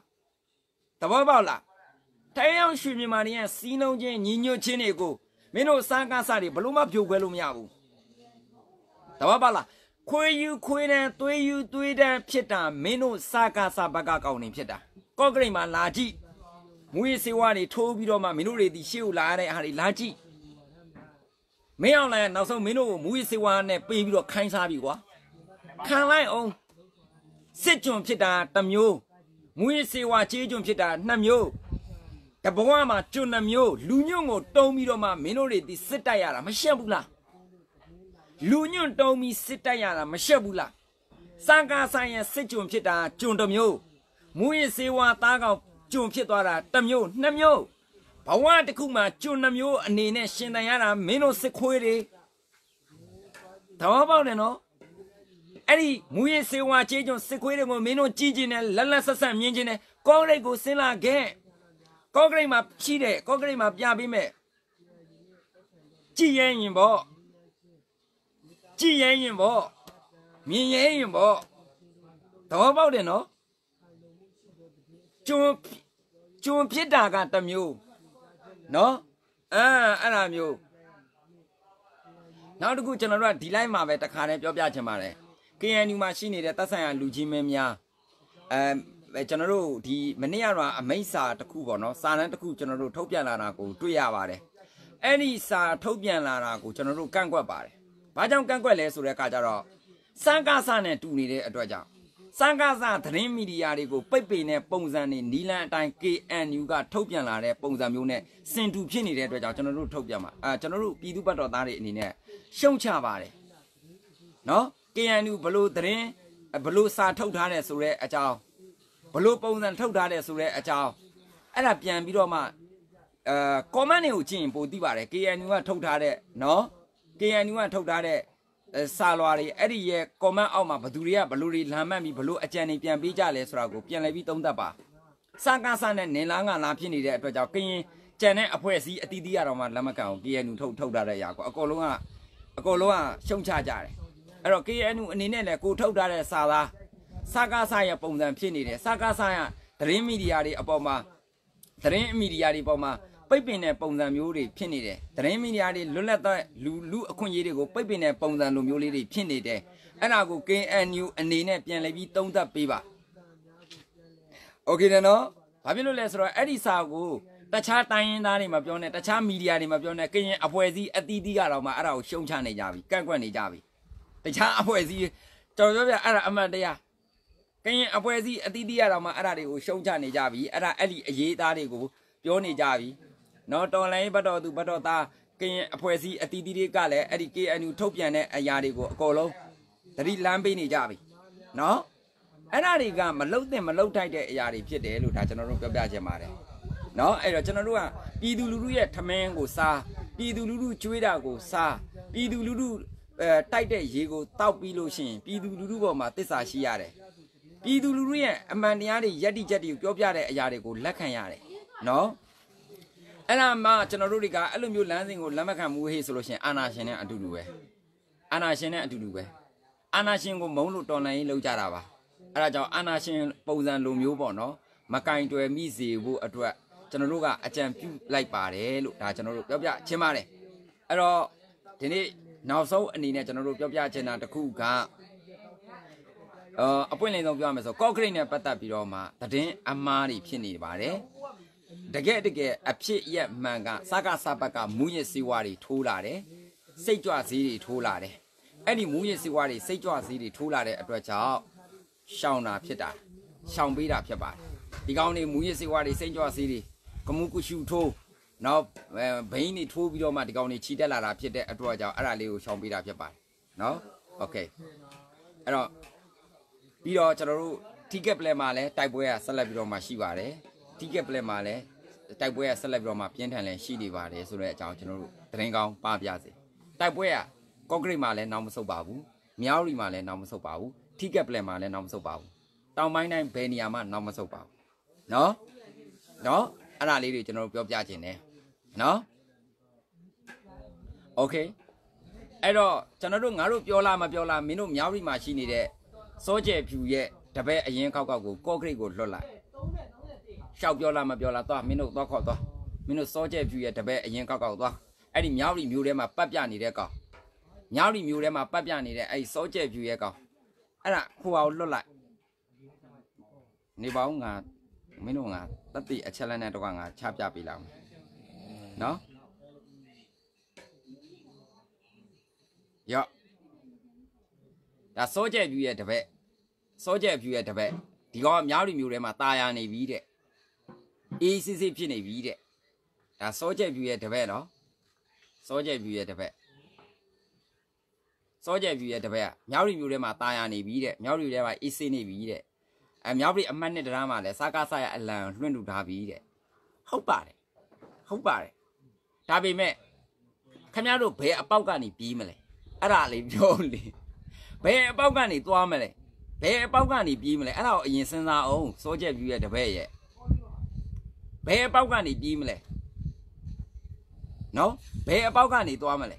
ထိုင်းအောင်ရွှေမြန်မာတွေရဲ့စီးနှုံချင်းညီညွတ်ချင်းတွေကိုမင်းတို့စားကားစားတွေဘလို့မှဖြိုခွဲလို့မရဘူးတဘောပေါက်လားခွေယူခွေတန်းသွေးယူသွေးတန်းဖြစ်တာမင်းတို့စားကားစားဘက်ကကောင်းနေဖြစ်တာကော့ဂရိတ်မှာလာကြည့်မွေးစေဝါတွေထိုးပြီးတော့မှမင်းတို့တွေဒီရှေ့ကိုလာရတဲ့အားတွေလာကြည့်မင်းအောင်လည်းနောက်ဆုံးမင်းတို့ကိုမူရေးစေဝါနဲ့ပေးပြီးတော့ခိုင်းစားပြီကွာခံလိုက်အောင်စစ်ကြွန်ဖြစ်တာတစ်မျိုးမူရေးစေဝါချေးကြွန်ဖြစ်တာနှစ်မျိုးတဘဝမှာကြွန်နှစ်မျိုးလူညွန့်ကိုတုံးပြီးတော့မှမင်းတို့တွေဒီစစ်တိုက်ရတာမရှက်ဘူးလားလူညွန့်တုံးပြီးစစ်တိုက်ရတာမရှက်ဘူးလားစံကားဆိုင်ရဲ့စစ်ကြွန်ဖြစ်တာကြွန်တစ်မျိုးမူရေးစေဝါသားကောင်ကြွန်ဖြစ်သွားတာတစ်မျိုးနှစ်မျိုးဘဝတစ်ခုမှာကျွန်းနှမျိုးအနေနဲ့ရှင်တန်ရတာမင်းတို့စစ်ခွေးတွေတဘောပေါက်တယ်နော်အဲ့ဒီမူရစေဝါချေးကျွန်းစစ်ခွေးတွေကိုမင်းတို့ကြည့်ကျင်တယ်လက်လက်ဆက်ဆက်မြင်ကျင်တယ်ကော့ဂရိတ်ကိုဆင်းလာခဲ့ကော့ဂရိတ်မှာဖြီးတယ်ကော့ဂရိတ်မှာပြပေးမယ်ကြည်ရင်ပေါ့မြင်ရင်ပေါ့တဘောပေါက်တယ်နော်ကျွန်းဖြစ်တာကတစ်မျိုးနော်အဲ့ဒါမျိုးနောက်တစ်ခုကျွန်တော်တို့ကဒီလိုက်မှာပဲတခါတည်းပြောပြချင်ပါတယ် KNU မှာရှိနေတဲ့သက်ဆိုင်ရာလူကြီးမင်းများကျွန်တော်တို့ဒီမနေ့ကတော့အမိတ်စာတစ်ခုပေါ့နော်စာတမ်းတစ်ခုကျွန်တော်တို့ထုတ်ပြန်လာတာကိုတွေ့ရပါတယ်အဲ့ဒီစာထုတ်ပြန်လာတာကိုကျွန်တော်တို့ကန့်ကွက်ပါတယ်ဘာကြောင့်ကန့်ကွက်လဲဆိုတဲ့အခါကျတော့စံကားစနဲ့တူနေတဲ့အတွက်ကြောင့်စံကားစသတင်းမီဒီယာတွေကိုပိတ်ပင်တဲ့ပုံစံတွေနီလန်အတိုင်း KNU ကထုတ်ပြန်လာတဲ့ပုံစံမျိုးနဲ့စင်တူဖြစ်နေတဲ့အတွက်ကြောင့်ကျွန်တော်တို့ထုတ်ပြန်ပါကျွန်တော်တို့ပြည်သူ့ဘက်တော်သားတွေအနေနဲ့ရှုံချပါတယ်နော် KNU ဘလို့သတင်းဘလို့စာထုတ်ထားတယ်ဆိုတဲ့အကြောင်းဘလို့ပုံစံထုတ်ထားတယ်ဆိုတဲ့အကြောင်းအဲ့ဒါပြန်ပြီးတော့မှcomment တွေကိုကြည့်ရင်ပိုသိပါတယ် KNU ကထုတ်ထားတဲ့နော် KNU ကထုတ်ထားတဲ့စာလွာတွေအဲ့ဒီရဲ့ comment အောက်မှာဘသူတွေကဘလို့တွေလမ်းမှတ်ပြီးဘလို့အကြံတွေပြန်ပေးကြလဲဆိုတာကိုပြန်လည်ပြီးသုံးသပ်ပါစကားစနဲ့နင်လားငါလားဖြစ်နေတဲ့အတွက်ကြောင့်ကရင်ကြံတဲ့အဖွဲ့အစည်းအတီးတီးရတော့မှလက်မကန်အောင် KNU ထုတ်ထားတဲ့အရာကိုအကုန်လုံးကရှုံချကြတယ်အဲ့တော့ KNU အနေနဲ့လည်းကိုထုတ်ထားတဲ့စာသားစကားစရဲ့ပုံစံဖြစ်နေတယ်စကားစရသတင်းမီဒီယာတွေအပေါ်မှာသတင်းမီဒီယာတွေပေါ်မှာပိတ်ပင်တဲ့ပုံစံမျိုးတွေဖြစ်နေတယ်သတင်းမီဒီယာတွေလွတ်လပ်တဲ့လူအခွင့်အရေးတွေကိုပိတ်ပင်တဲ့ပုံစံလိုမျိုးလေးတွေဖြစ်နေတယ်အဲ့ဒါကို KNU အနေနဲ့ပြန်လည်ပြီးသုံးသပ်ပေးပါโอเคနော်ဘာဖြစ်လို့လဲဆိုတော့အဲ့ဒီစာကိုတခြားတိုင်းရင်းသားတွေမပြောနဲ့တခြားမီဒီယာတွေမပြောနဲ့ကရင်အဖွဲ့အစည်းအသီးသီးကတော့မှအဲ့ဒါကိုရှုံချနေကြပြီကန့်ကွက်နေကြပြီတခြားအဖွဲ့အစည်းကျွန်တော်ပြောပြအဲ့ဒါအမှန်တရားကရင်အဖွဲ့အစည်းအသီးသီးကတော့မှအဲ့ဒါတွေကိုရှုံချနေကြပြီအဲ့ဒီအရေးသားတွေကိုပြောနေကြပြီနော်တော်လိုင်းဘတ်တော်သူဘတ်တော်သားကရင်အဖွဲ့အစည်းအသီးသီးတွေကလည်းအဲ့ဒီ KNU ထုတ်ပြန်တဲ့အရာတွေကိုအကုန်လုံးသတိလမ်းပေးနေကြပြီနော်အဲ့ဒါတွေကမလုတ်သင့်မလုတ်ထိုက်တဲ့အရာတွေဖြစ်တယ်လို့ဒါကျွန်တော်တို့ပြောပြချင်ပါတယ်နော်အဲ့တော့ကျွန်တော်တို့ကပြည်သူလူထုရဲ့ထမင်းကိုစားပြည်သူလူထုကျွေးတာကိုစားပြည်သူလူထုတိုက်တဲ့ရေကိုတောက်ပြီးလို့ရှိရင်ပြည်သူလူထုပေါ်မှာတစ္ဆာရှိရတယ်ပြည်သူလူထုရဲ့အမှန်တရားတွေယက်တိချက်တွေကိုပြောပြတဲ့အရာတွေကိုလက်ခံရတယ်နော်အဲ့ဒါမှကျွန်တော်တို့တွေကအဲ့လိုမျိုးလမ်းစဉ်ကိုလက်မခံဘူးဟေ့ဆိုလို့ရှိရင်အာနာရှင်နဲ့အတူတူပဲအာနာရှင်နဲ့အတူတူပဲအာနာရှင်ကိုမုံလို့တော်လှန်ရေးလုပ်ကြတာပါအဲ့ဒါကြောင့်အာနာရှင်ပုံစံလိုမျိုးပေါ့နော်မကင်တွယ်မိစေဖို့အတွက်ကျွန်တော်တို့ကအကြံပြုလိုက်ပါတယ်လို့ဒါကျွန်တော်တို့ပြောပြချင်းပါတယ်အဲ့တော့ဒီနေ့နောက်ဆုံးအနေနဲ့ကျွန်တော်တို့ပြောပြချင်တာတစ်ခုကအပွင့်လင်းဆုံးပြောရမယ်ဆိုကော့ဂရိတ်နဲ့ပတ်သက်ပြီးတော့မှသတင်းအမှားတွေဖြစ်နေပါတယ်တကယ်အဖြစ်ရက်မှန်ကစကားစပတ်ကမူရစ်စီဝါတွေထိုးလာတယ်စိတ်ကြွစည်းတွေထိုးလာတယ်အဲ့ဒီမူရစ်စီဝါတွေစိတ်ကြွစည်းတွေထိုးလာတဲ့အတွက်ကြောင့်ရှောင်တာဖြစ်တာရှောင်ပေးတာဖြစ်ပါတယ်ဒီကောင်းနေမူရစ်စီဝါတွေစိတ်ကြွစည်းတွေကမှုကုရှုထိုးနောက်ဘိန်းတွေထိုးပြီးတော့မှဒီကောင်းနေချီတက်လာတာဖြစ်တဲ့အတွက်ကြောင့်အဲ့ဒါလေးကိုရှောင်ပေးတာဖြစ်ပါတယ်နော်โอเคအဲ့တော့ပြီးတော့ကျွန်တော်တို့ ticket play မှာလည်းတိုက်ပွဲကဆက်လက်ပြီးတော့မှရှိပါတယ် ticket play မှာလည်းတိုက်ပွဲကဆက်လက်ပြီးတော့မှပြင်းထန်လည်းရှိနေပါတယ်ဆိုတဲ့အကြောင်းကျွန်တော်တို့သတင်းကောင်းပါပြစေတိုက်ပွဲကကော့ဂရိတ်မှာလည်းနောက်မဆုတ်ပါဘူးမြောက်ရီမှာလည်းနောက်မဆုတ်ပါဘူး ticket play မှာလည်းနောက်မဆုတ်ပါဘူးတောင်ပိုင်းတိုင်းဘယ်နေရာမှာနောက်မဆုတ်ပါဘူးနော်အဲ့ဒါလေးတွေကျွန်တော်တို့ပြောပြခြင်းတယ်နော်โอเคအဲ့တော့ကျွန်တော်တို့ငါတို့ပြောလားမပြောလားမင်းတို့မြောက်ရီမှာရှိနေတဲ့စောကျဲဖြူရဲ့တပည့်အရင်ခောက်ကိုကော့ဂရိတ်ကိုလွတ်လိုက်ရှောက်ပြောလားမပြောလားသွားမင်းတို့သွားခေါ်သွားမင်းတို့စောကျဲဖြူရဲ့တပည့်အရင်ခောက်သွားအဲ့ဒီမြောက်ရီမျိုးထဲမှာပတ်ပြနေတဲ့ကောင်မြောက်ရီမျိုးထဲမှာပတ်ပြနေတဲ့အဲ့ဒီစောကျဲဖြူရဲ့ကောင်အဲ့ဒါဟိုအောင်လွတ်လိုက်နေပေါင်းငါမင်းတို့ငါတတိအချက်လက်နဲ့တော့ငါချပြပေးလာမယ်နော်ရော့ဒါစောကျဲဖြူရဲ့တပည့်ဒီကောင်မြောက်ရီမျိုးထဲမှာตายရနေပြီတဲ့အေးစစ်ဖြစ်နေပြီတဲ့ဒါစောကျဲဖြူရဲ့တပည့်နော်စောကျဲဖြူရဲ့တပည့်ကမြောက်ရီမျိုးထဲမှာตายရနေပြီတဲ့မြောက်ရီထဲမှာအေးစစ်နေပြီတဲ့မြောက်ရီအမှတ်နဲ့တရားမှာလဲစကားဆရအလံလွှင့်ထူထားပြီတဲ့ဟုတ်ပါတယ်ဒါပေမဲ့ခင်ဗျားတို့ဘယ်အပေါက်ကနေပြီးမလဲအဲ့ဒါလေးပြောလေဘယ်အပေါက်ကနေသွားမလဲဘယ်အပေါက်ကနေပြီးမလဲအဲ့ဒါကိုအရင်စဉ်းစားအောင်စောကျက်ပြူရဲ့တပည့်ရဲ့ဘယ်အပေါက်ကနေပြီးမလဲနော်ဘယ်အပေါက်ကနေသွားမလဲ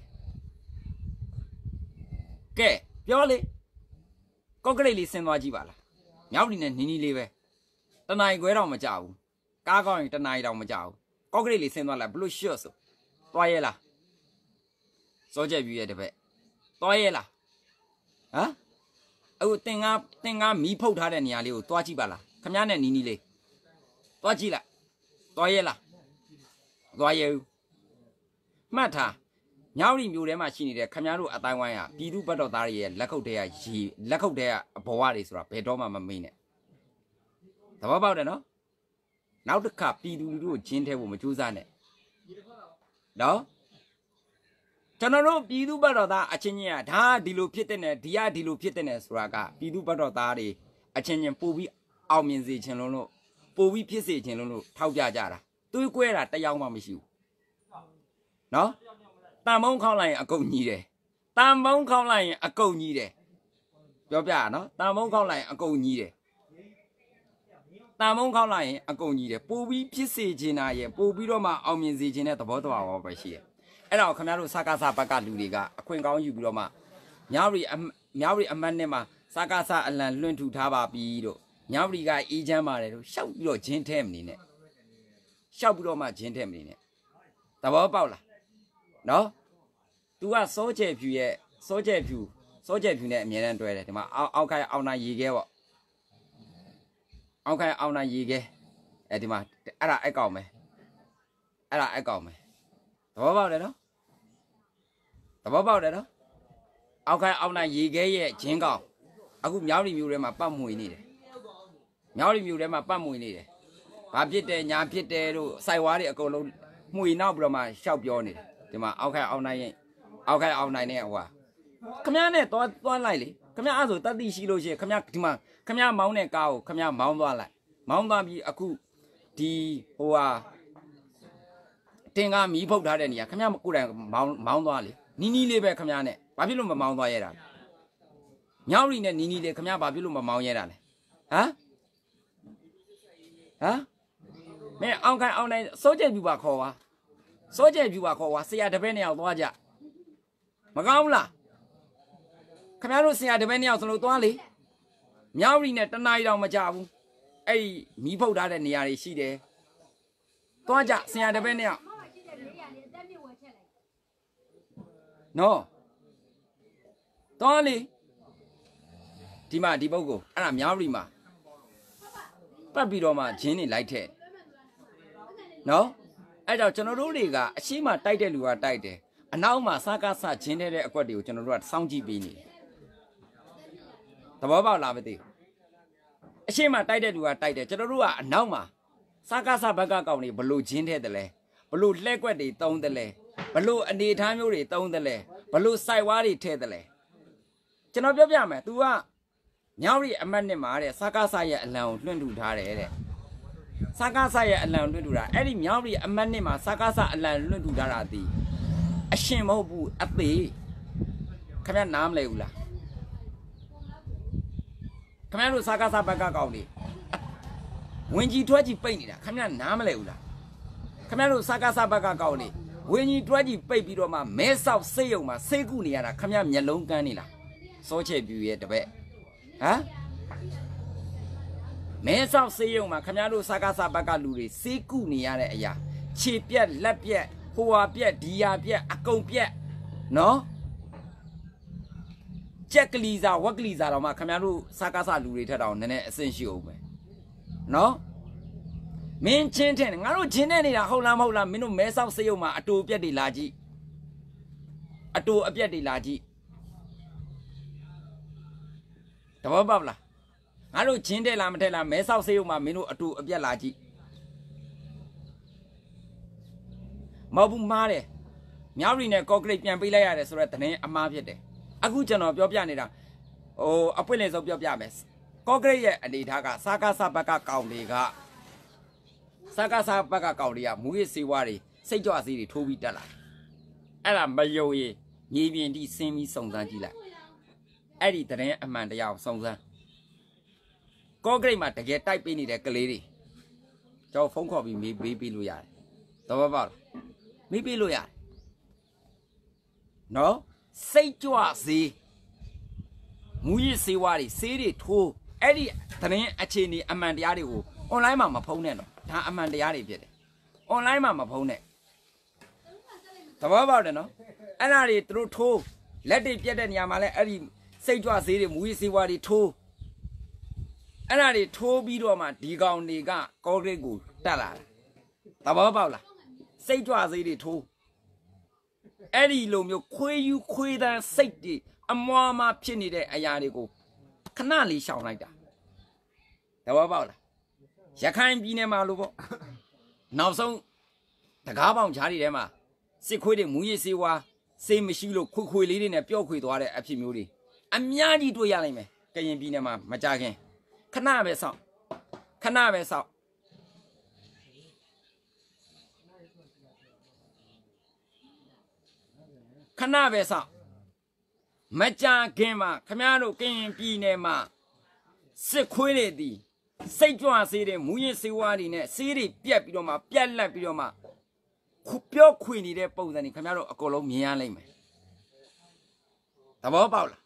ကဲပြောလေကော့ကရိတ်လေးစဉ်းသွားကြည့်ပါလားမြောက်ဒီနဲ့နီးနီးလေးပဲတနားရီခွဲတော့မကြဘူးကားကောင်းရင်တနားရီတော့မကြဘူးကော့ကရိတ်လေးစဉ်းသွားလိုက်ဘလို့ရှော့ဆိုသွားရဲလားစောကျက်ပြူရဲ့တပည့်သွားရဲလားဟမ်အခုတင်ကားမီးဖုတ်ထားတဲ့နေရာလေးကိုသွားကြည့်ပါလားခမရနဲ့နီနီလေးသွားကြည့်လိုက်သွားရဲလားသွားရဲဦးမှတ်ထားညောင်ရီမျိုးထဲမှာရှိနေတဲ့ခမရတို့အတိုင်းဝိုင်းဟာပြည်သူ့ဘတ်တော်သားတွေရဲ့လက်ခုပ်ထဲကရေလက်ခုပ်ထဲကအဘဝတွေဆိုတာဘယ်တော့မှမမေ့နဲ့သဘောပေါက်တယ်နော်နောက်တစ်ခါပြည်သူလူထုကိုဂျင်းထဲဖို့မကြိုးစားနဲ့နော်ကျွန်တော်တို့ပြည်သူ့ဘတ်တော်သားအချင်းချင်းကဒါဒီလိုဖြစ်တဲ့နဲ့ဒီကဒီလိုဖြစ်တဲ့နဲ့ဆိုတာကပြည်သူ့ဘတ်တော်သားတွေအချင်းချင်းပို့ပြီးအောင်မြင်စေချင်လို့ပို့ပြီးဖြစ်စေချင်လို့ထောက်ပြကြတာသွေးကွဲတာတယောက်မှမရှိဘူးနော်တန်မုံခေါက်လိုက်ရင်အကုန်ကြီးတယ်တန်မုံခေါက်လိုက်ရင်အကုန်ကြီးတယ်ပြောပြရနော်တန်မုံခေါက်လိုက်ရင်အကုန်ကြီးတယ်တန်မုံခေါက်လိုက်ရင်အကုန်ကြီးတယ်ပို့ပြီးဖြစ်စေချင်တာရဲ့ပို့ပြီးတော့မှအောင်မြင်စေချင်တဲ့သဘောတရားပဲရှိတယ်အဲ့တော့ခင်ဗျားတို့စကားစားဘက်ကလူတွေကအခွင့်ကောင်းယူပြီးတော့မှမြဝတီအမတ်နဲ့မှစကားစားအလံလွှင့်ထူထားပါပြီတို့မြဝတီကအေးချမ်းပါတယ်တို့ရှောက်ပြီးတော့ဂျင်းထဲမနေနဲ့ရှောက်ပြီးတော့မှဂျင်းထဲမနေနဲ့သဘောပေါက်လားနော် तू ကစောကျဲဖြူရဲ့စောကျဲဖြူနဲ့အမြဲတမ်းတွဲတယ်ဒီမှာအောက်ခိုင်အောင်နိုင်ရေခဲပေါ့အောက်ခိုင်အောင်နိုင်ရေခဲအဲဒီမှာအဲ့ဒါအကောင်ပဲအဲ့ဒါအကောင်ပဲသဘောပေါက်တယ်နော်သဘောပေါက်တယ်နော်အောက်ခိုင်အောင်နိုင်ရေခဲရဲ့ဂျင်းကောင်အခုမြောက်ရီမျိုးထဲမှာပတ်မွေနေတယ်မြောက်ရီမျိုးထဲမှာပတ်မွေနေတယ်ဘာဖြစ်တယ်ညာဖြစ်တယ်တို့စိုက်ဝါးတွေအကုန်လုံးမှွေနောက်ပြီးတော့မှရှောက်ပြောနေတယ်ဒီမှာအောက်ခိုင်အောင်နိုင်ရဲ့အောက်ခိုင်အောင်နိုင်နဲ့ဟိုခမရနဲ့သွားလိုက်လေခမရအဲ့ဆိုတတိရှိလို့ရှိရင်ခမရဒီမှာခမရမောင်းတဲ့ကားကိုခမရမောင်းသွားလိုက်မောင်းသွားပြီးအခုဒီဟိုတင်ကားမီးဖုတ်ထားတဲ့နေရာခမရကိုယ်တိုင်မောင်းသွားလေနီနီလေးပဲခမရနဲ့ဘာဖြစ်လို့မမောင်းသွားရတာညောင်ရီနဲ့နီနီလေးခမရဘာဖြစ်လို့မမောင်းရတာလဲဟမ်မင်းအောင်ခိုင်အောင်နိုင်စိုးကျဲပြူပါခေါ်ပါစိုးကျဲပြူပါခေါ်ပါဆရာတပည့်နှစ်ယောက်သွားကြမကောင်းဘူးလားခင်ဗျားတို့ဆရာတပည့်နှစ်ယောက်စလို့သွားလေမြောက်ရီနဲ့တနားရီတော့မကြဘူးအဲ့ဒီမီးဖုတ်ထားတဲ့နေရာတွေရှိတယ်သွားကြဆရာတပည့်နှစ်ယောက်နော်သွားလေဒီမှာဒီပုဂ္ဂိုလ်အဲ့ဒါမြောက်ရီမှာပတ်ပြီးတော့မှဂျင်းနေလိုက်တဲ့နော်အဲ့ကြောင့်ကျွန်တော်တို့တွေကအရှိမတိုက်တဲ့လူကတိုက်တယ်အနောက်မှာစကားဆဂျင်းတဲ့အကွက်တွေကိုကျွန်တော်တို့ကစောင့်ကြည့်ပေးနေတယ်သဘောပေါက်လားမသိဘူးအရှိမတိုက်တဲ့လူကတိုက်တယ်ကျွန်တော်တို့ကအနောက်မှာစကားဆဘက်ကကောင်တွေဘလို့ဂျင်းတဲ့တယ်လဲဘလို့လှဲကွက်တွေတုံးတယ်လဲဘလို့အနေထားမျိုးတွေတုံးတယ်လဲဘလို့စိုက်ဝါးတွေထဲတယ်လဲကျွန်တော်ပြောပြမယ် तू ကညောင်ရီအမတ်နဲ့မှာတဲ့စကားဆရဲ့အလံကိုလွှင့်ထူထားတယ်တဲ့စကားဆရဲ့အလံလွှင့်ထူတာအဲ့ဒီမြောင်ရီအမတ်နဲ့မှာစကားဆအလံလွှင့်ထူထားတာဒီအရှင်မဟုတ်ဘူးအသေးခင်ဗျားနားမလဲဘူးလားခင်ဗျားတို့စကားဆဘက်ကကောင်းနေဝင်ကြီးတွဲကြီးပိတ်နေတာခင်ဗျားနားမလဲဘူးလားခင်ဗျားတို့စကားဆဘက်ကကောင်းနေဝင်ကြီးတွဲကြီးပိတ်ပြီးတော့မှမဲဆောက်စေးရုံမှာစေးကုနေရတာခင်ဗျားမျက်လုံးကန်းနေလားစောချဲပြူရဲ့တပည့်ဟမ်မဲဆောက်စေးရုံမှာခင်ဗျားတို့စကားဆဘက်ကလူတွေစေးကုနေရတဲ့အရာခြေပြက်လက်ပြက်ဟိုဟာပြက်ဒီဟာပြက်အကုန်ပြက်နော်ကြက်ကလီစာဝက်ကလီစာတော့မှခင်ဗျားတို့စကားဆလူတွေထက်တော့နည်းနည်းအဆင့်ရှိအောင်ပဲနော်မင်းချင်းတဲ့ငါတို့ချင်းတဲ့နေတာဟုတ်လားမဟုတ်လားမင်းတို့မဲဆောက်စေးရုံမှာအတူပြက်တွေလာကြည့်အတူအပြက်တွေလာကြည့်တဘောပေါက်လားငါတို့ချင်းတဲ့လားမတဲ့လားမဲဆောက်စေးရုံမှာမင်းတို့အတူအပြက်လာကြည့်မဟုတ်ဘူးမှားတယ်မြောက်ရီနဲ့ကော့ကရိတ်ပြန်ပေးလိုက်ရတယ်ဆိုတော့သတင်းအမှားဖြစ်တယ်အခုကျွန်တော်ပြောပြနေတာဟိုအပွင့်လင်းဆုံးပြောပြမယ်ကော့ကရိတ်ရဲ့အနေထားကစကားစဘက်ကကောင်တွေကစကားစဘက်ကကောင်တွေကမူရစ်စေဝါတွေစိတ်ကြွစေးတွေထိုးပြီးတက်လာအဲ့ဒါမယုံရင်မြေပြင်ထိဆင်းပြီးစုံစမ်းကြည့်လိုက်အဲ့ဒီသတင်းအမှန်တရားကိုစုံစမ်းကော့ကရိတ်မှာတကယ်တိုက်ပေးနေတဲ့ကလေးတွေကျွန်တော်ဖုန်းခေါ်ပြီးမေးပေးလို့ရတယ်တော့ပါလားမေးပေးလို့ရတယ်နော်စိတ်ကြွစေးမူရစ်စေဝါတွေစေးတွေထိုးအဲ့ဒီသတင်းအခြေအနေအမှန်တရားတွေကို online မှာမဖုံးနဲ့တော့ဒါအမှန်တရားတွေဖြစ်တယ် online မှာမဖုံးနဲ့သဘောပေါက်တယ်နော်အဲ့ဒါတွေသူတို့ထိုးလက်တွေပြက်တဲ့နေရာမှာလဲအဲ့ဒီစိတ်ကြွစေးတွေမူရစ်စေဝါတွေထိုးအဲ့ဒါတွေထိုးပြီးတော့မှဒီကောင်တွေကကောဂရိတ်ကိုတက်လာတယ်သဘောပေါက်လားစိတ်ကြွစေးတွေထိုးအဲ့ဒီလိုမျိုးခွေးယူခွေးတန်းစိတ်တွေအမွားမဖြစ်နေတဲ့အရာတွေကိုခဏလေးရှောင်လိုက်တာသဘောပေါက်လားရခိုင်ပြည်နယ်မှာလို့ပေါ့နောက်ဆုံးတကားပေါင်ချားတွေထဲမှာစစ်ခွေးတွေမူရစ်စေးဝါစေးမရှိလို့ခွေလေးတွေနဲ့ပျော့ခွေသွားတဲ့အဖြစ်မျိုးတွေအများကြီးတွေ့ရနိုင်မယ်ကရင်ပြည်နယ်မှာမကြခင်ခဏပဲစောင့်ခဏပဲစောင့်ခဏပဲစောင့်မကြခင်မှာခမရတို့ကရင်ပြည်နယ်မှာစစ်ခွေးတွေဒီစိတ်ကြွစေးတဲ့မူရစ်စေးဝါတွေနဲ့စေးတွေပြက်ပြီးတော့မှပြက်လက်ပြီးတော့မှပြောခွေနေတဲ့ပုံစံတွေခင်ဗျားတို့အကုန်လုံးမြင်ရလိမ့်မယ်သဘောပေါက်လား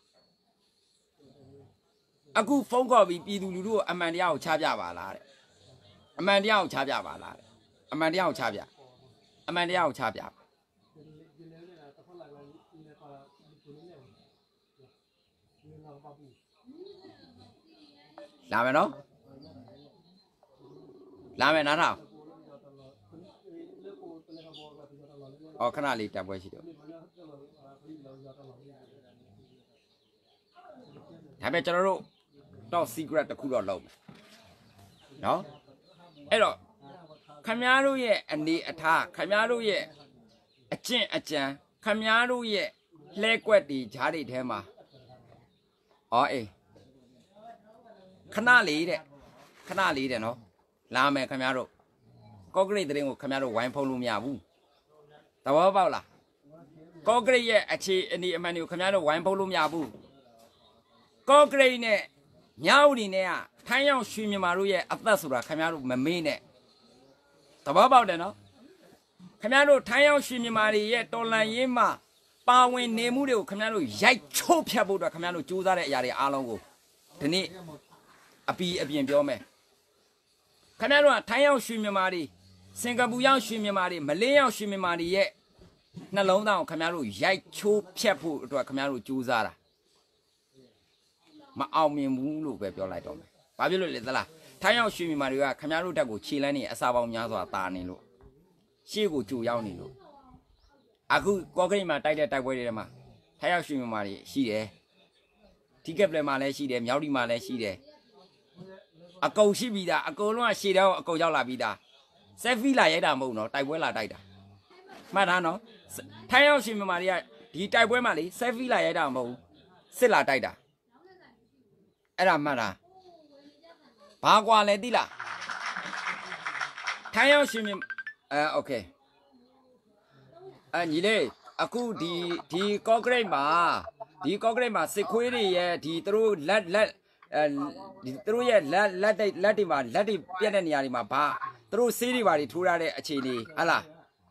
အခုဖုန်းခေါ်ပြီးပြည်သူလူထုကိုအမှန်တရားကိုချပြပါလားတဲ့အမှန်တရားကိုချပြပါလားတဲ့အမှန်တရားကိုချပြအမှန်တရားကိုချပြလာမယ်နော်လာမယ်နားထောင်อ๋อခဏလေးတက်ပွဲရှိတော့ဒါပေမဲ့ကျွန်တော်တို့တော့ secret တစ်ခုတော့လုပ်မယ်နော်အဲ့တော့ခမည်းတော်ရဲ့အနေအထားခမည်းတော်ရဲ့အကျင့်အကြံခမည်းတော်ရဲ့လှဲကွက်တွေဂျားတွေထဲမှာအော်အေးခဏလေးတဲ့နော်လာမယ်ခမည်းတော်ကော့ဂရိတ်တရင်ကိုခမည်းတော်ဝိုင်းဖုံးလို့မရဘူးသဘောပေါက်လားကော့ဂရိတ်ရဲ့အခြေအနေအမှန်တွေကိုခင်ဗျားတို့ဝိုင်းဖုံးလို့မရဘူးကော့ဂရိတ်နဲ့မြောက်ဒီနဲ့ကထိုင်းရောက်ရွှေမြန်မာတို့ရဲ့အသက်ဆိုတာခင်ဗျားတို့မမေ့နဲ့သဘောပေါက်တယ်နော်ခင်ဗျားတို့ထိုင်းရောက်ရွှေမြန်မာတွေရဲ့တော်လန်ရေးမှာပါဝင်နေမှုတွေကိုခင်ဗျားတို့ရိုက်ချိုးဖြတ်ဖို့အတွက်ခင်ဗျားတို့ကြိုးစားတဲ့အရာတွေအားလုံးကိုဒီနေ့အပြင်ပြောမယ်ခင်ဗျားတို့ကထိုင်းရောက်ရွှေမြန်မာတွေစင်ကာပူရောက်ရွှေမြန်မာတွေမလေးရောက်ရွှေမြန်မာတွေရဲ့နှလုံးသားကိုခင်ဗျားတို့ရိုက်ချိုးဖြတ်ဖို့အတွက်ခင်ဗျားတို့ကြိုးစားတာမအောင်မြင်ဘူးလို့ပဲပြောလိုက်တော့မယ်။ဘာဖြစ်လို့လဲသလား။ထိုင်းရောက်ရွှေမြန်မာတွေကခင်ဗျားတို့တက်ကိုခြေလန်းနေအစာပေါင်းများစွာတာနေလို့ရှေ့ကိုကြိုရောက်နေလို့အခုကော့ဂရိတ်မှာတိုက်တဲ့တိုက်ပွဲတွေထဲမှာထိုင်းရောက်ရွှေမြန်မာတွေရှိတယ်။တီကက်ပလယ်မှာလည်းရှိတယ်မြောက်ဒီမှာလည်းရှိတယ်။အကုန်ရှိပြီးသားအကုန်လုံးကရှေ့တောင်အကုန်ရောက်လာပြီးသား။ဆက်ဖီလာရိုက်တာမဟုတ်နော်တိုက်ပွဲလာတိုက်တာမှတ်ထားနော်ထိုင်းရောက်ရှင်မြန်မာတွေကဒီတိုက်ပွဲမှာလေဆက်ဖီလာရိုက်တာမဟုတ်စစ်လာတိုက်တာအဲ့ဒါမှတ်ထားဘာကွာလဲသိလားထိုင်းရောက်ရှင်မြန်မာโอเคညီလေးအခုဒီကော့ဂရိတ်မှာစစ်ခွေးတွေရဲ့ဒီသူတို့လက်ဒီသူတို့ရဲ့လက်တွေမှာလက်တွေပြတ်တဲ့နေရာတွေမှာဘာသူတို့ဆေးတွေဘာတွေထိုးရတဲ့အခြေအနေဟလား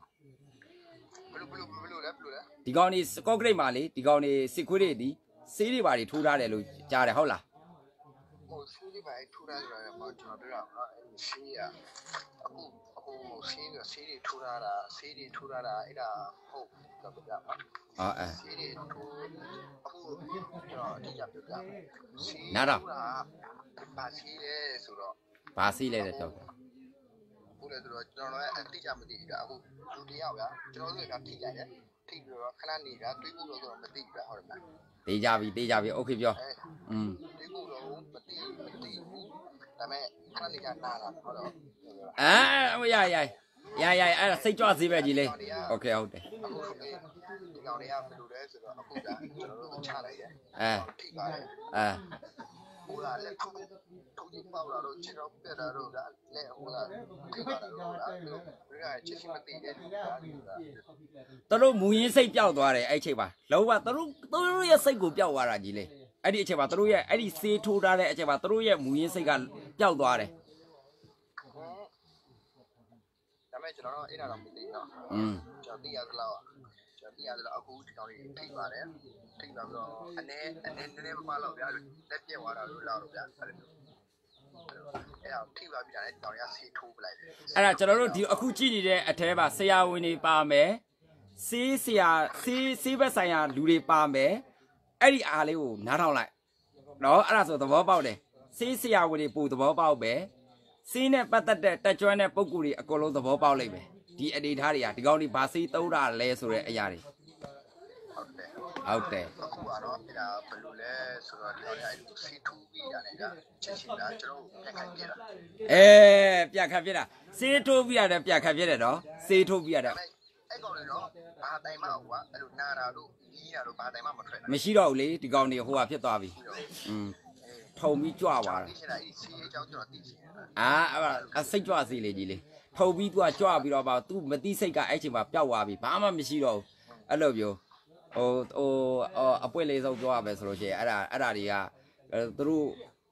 ဒီကောင်နေကော့ဂရိတ်မှာလေဒီကောင်နေစစ်ခွေးတွေဒီဆေးတွေဘာတွေထိုးရတယ်လို့ကြားတယ်ဟုတ်လားဟိုဆေးတွေဘာတွေထိုးရတယ်ဆိုတာကကျွန်တော်ပြောတာကဆေးရအခုဆေးတွေထိုးရတာအဲ့ဒါဟုတ်တော့ပြပါဆေးတွေထိုးအခုကျွန်တော်အတိအကျပြောပြဆေးနားတော့ဘာဆေးလဲဆိုတော့ဘာဆေးလဲတဲ့တော့ဟုတ်တယ်ဆိုတော့ကျွန်တော်လည်းအတိအကျမသိဘူးအခုလူတယောက်ဗျာကျွန်တော်တို့ကထိလိုက်တယ်ထိပြီးတော့ခဏနေဗျာတွေးဖို့တော့မသိဘူးဗျာဟုတ်တယ်မလားတေးကြပြီโอเคပြောတွေးဖို့တော့မသိဘူးဒါပေမဲ့ခဏနေကြနားလာဟုတ်တော့ရအဲ့ဒါစိတ်ကြွစေးပဲကြီးလေโอเคဟုတ်တယ်အခုဒီကောင်တွေကဘယ်လိုလဲဆိုတော့အခုကကျွန်တော်တို့ချလိုက်တယ်ထိပါတယ်ဟိုကလက်ထုံးကြီးပေါက်လာတော့ခြေတော့ပြက်လာတော့လက်ဟိုကထိပါတော့ဘယ်ကချစ်ရှိမသိတဲ့လူကသူတို့မူရင်းစိတ်ပျောက်သွားတယ်အဲ့ချိန်ပါလုံးဝသူတို့ရဲ့စိတ်ကိုပျောက်သွားတာကြီးလေအဲ့ဒီအချိန်ပါသူတို့ရဲ့အဲ့ဒီစေးထိုးထားတဲ့အချိန်ပါသူတို့ရဲ့မူရင်းစိတ်ကပျောက်သွားတယ်ဒါပေမဲ့ကျွန်တော်တို့အဲ့ဒါတော့မသိဘူးနော်ကျွန်တော်သိရသလောက်အခုဒီကောင်လေးထိပါတယ်ထိပါတော့အနေနဲ့မပါတော့ဗျာလက်ပြက်သွားတာလို့လောက်တော့ဗျာအဲ့ဒါထိပါပြီဒါနဲ့ဒီကောင်လေးကဆေးထိုးပလိုက်တယ်အဲ့ဒါကျွန်တော်တို့ဒီအခုကြည့်နေတဲ့အထဲပါဆရာဝန်တွေပါမယ်ဆေးဘက်ဆိုင်ရာလူတွေပါမယ်အဲ့ဒီအားလေးကိုနားထောင်လိုက်နော်အဲ့ဒါဆိုသဘောပေါက်တယ်စေးဆရာဝန်တွေပူသဘောပေါက်ပဲစေးနဲ့ပတ်သက်တဲ့တက်ကြွတဲ့ပုံကူတွေအကုန်လုံးသဘောပေါက်လိုက်ပဲဒီအနေထားတွေကဒီကောင်းဒီဘာစေးသုံးတာလဲဆိုတဲ့အရာတွေဟုတ်တယ်အခုကတော့ဒါဘယ်လိုလဲဆိုတော့ဒီလိုအဲ့လိုစီထူပြီးရတယ်ကချက်ချင်းလားကျွန်တော်ပြက်ခတ်ပြတာပြက်ခတ်ပြတာစေးထိုးပြီးရတယ်ပြက်ခတ်ပြတယ်နော်စေးထိုးပြီးရတယ်အဲ့ကောင်လေတော့ဘာတိုင်မှကွာအဲ့လိုနာတာတို့ကြီးတာတို့ဘာတိုင်မှမထွက်ဘူးမရှိတော့ဘူးလေဒီကောင်တွေဟိုဟာဖြစ်သွားပြီထုံပြီးကြွသွားတာစီးအကြောင်းကျွန်တော်သိချင်အစိတ်ကြွစီလေကြီးလေထုံပြီးသူကကြွပြီးတော့ပါသူမသိစိတ်ကအဲ့ချိန်မှာပျောက်သွားပြီဘာမှမရှိတော့ဘူးအဲ့လိုမျိုးဟိုအပွင့်လေးစုံပြောရမယ်ဆိုလို့ရှိရင်အဲ့ဒါတွေကသူတို့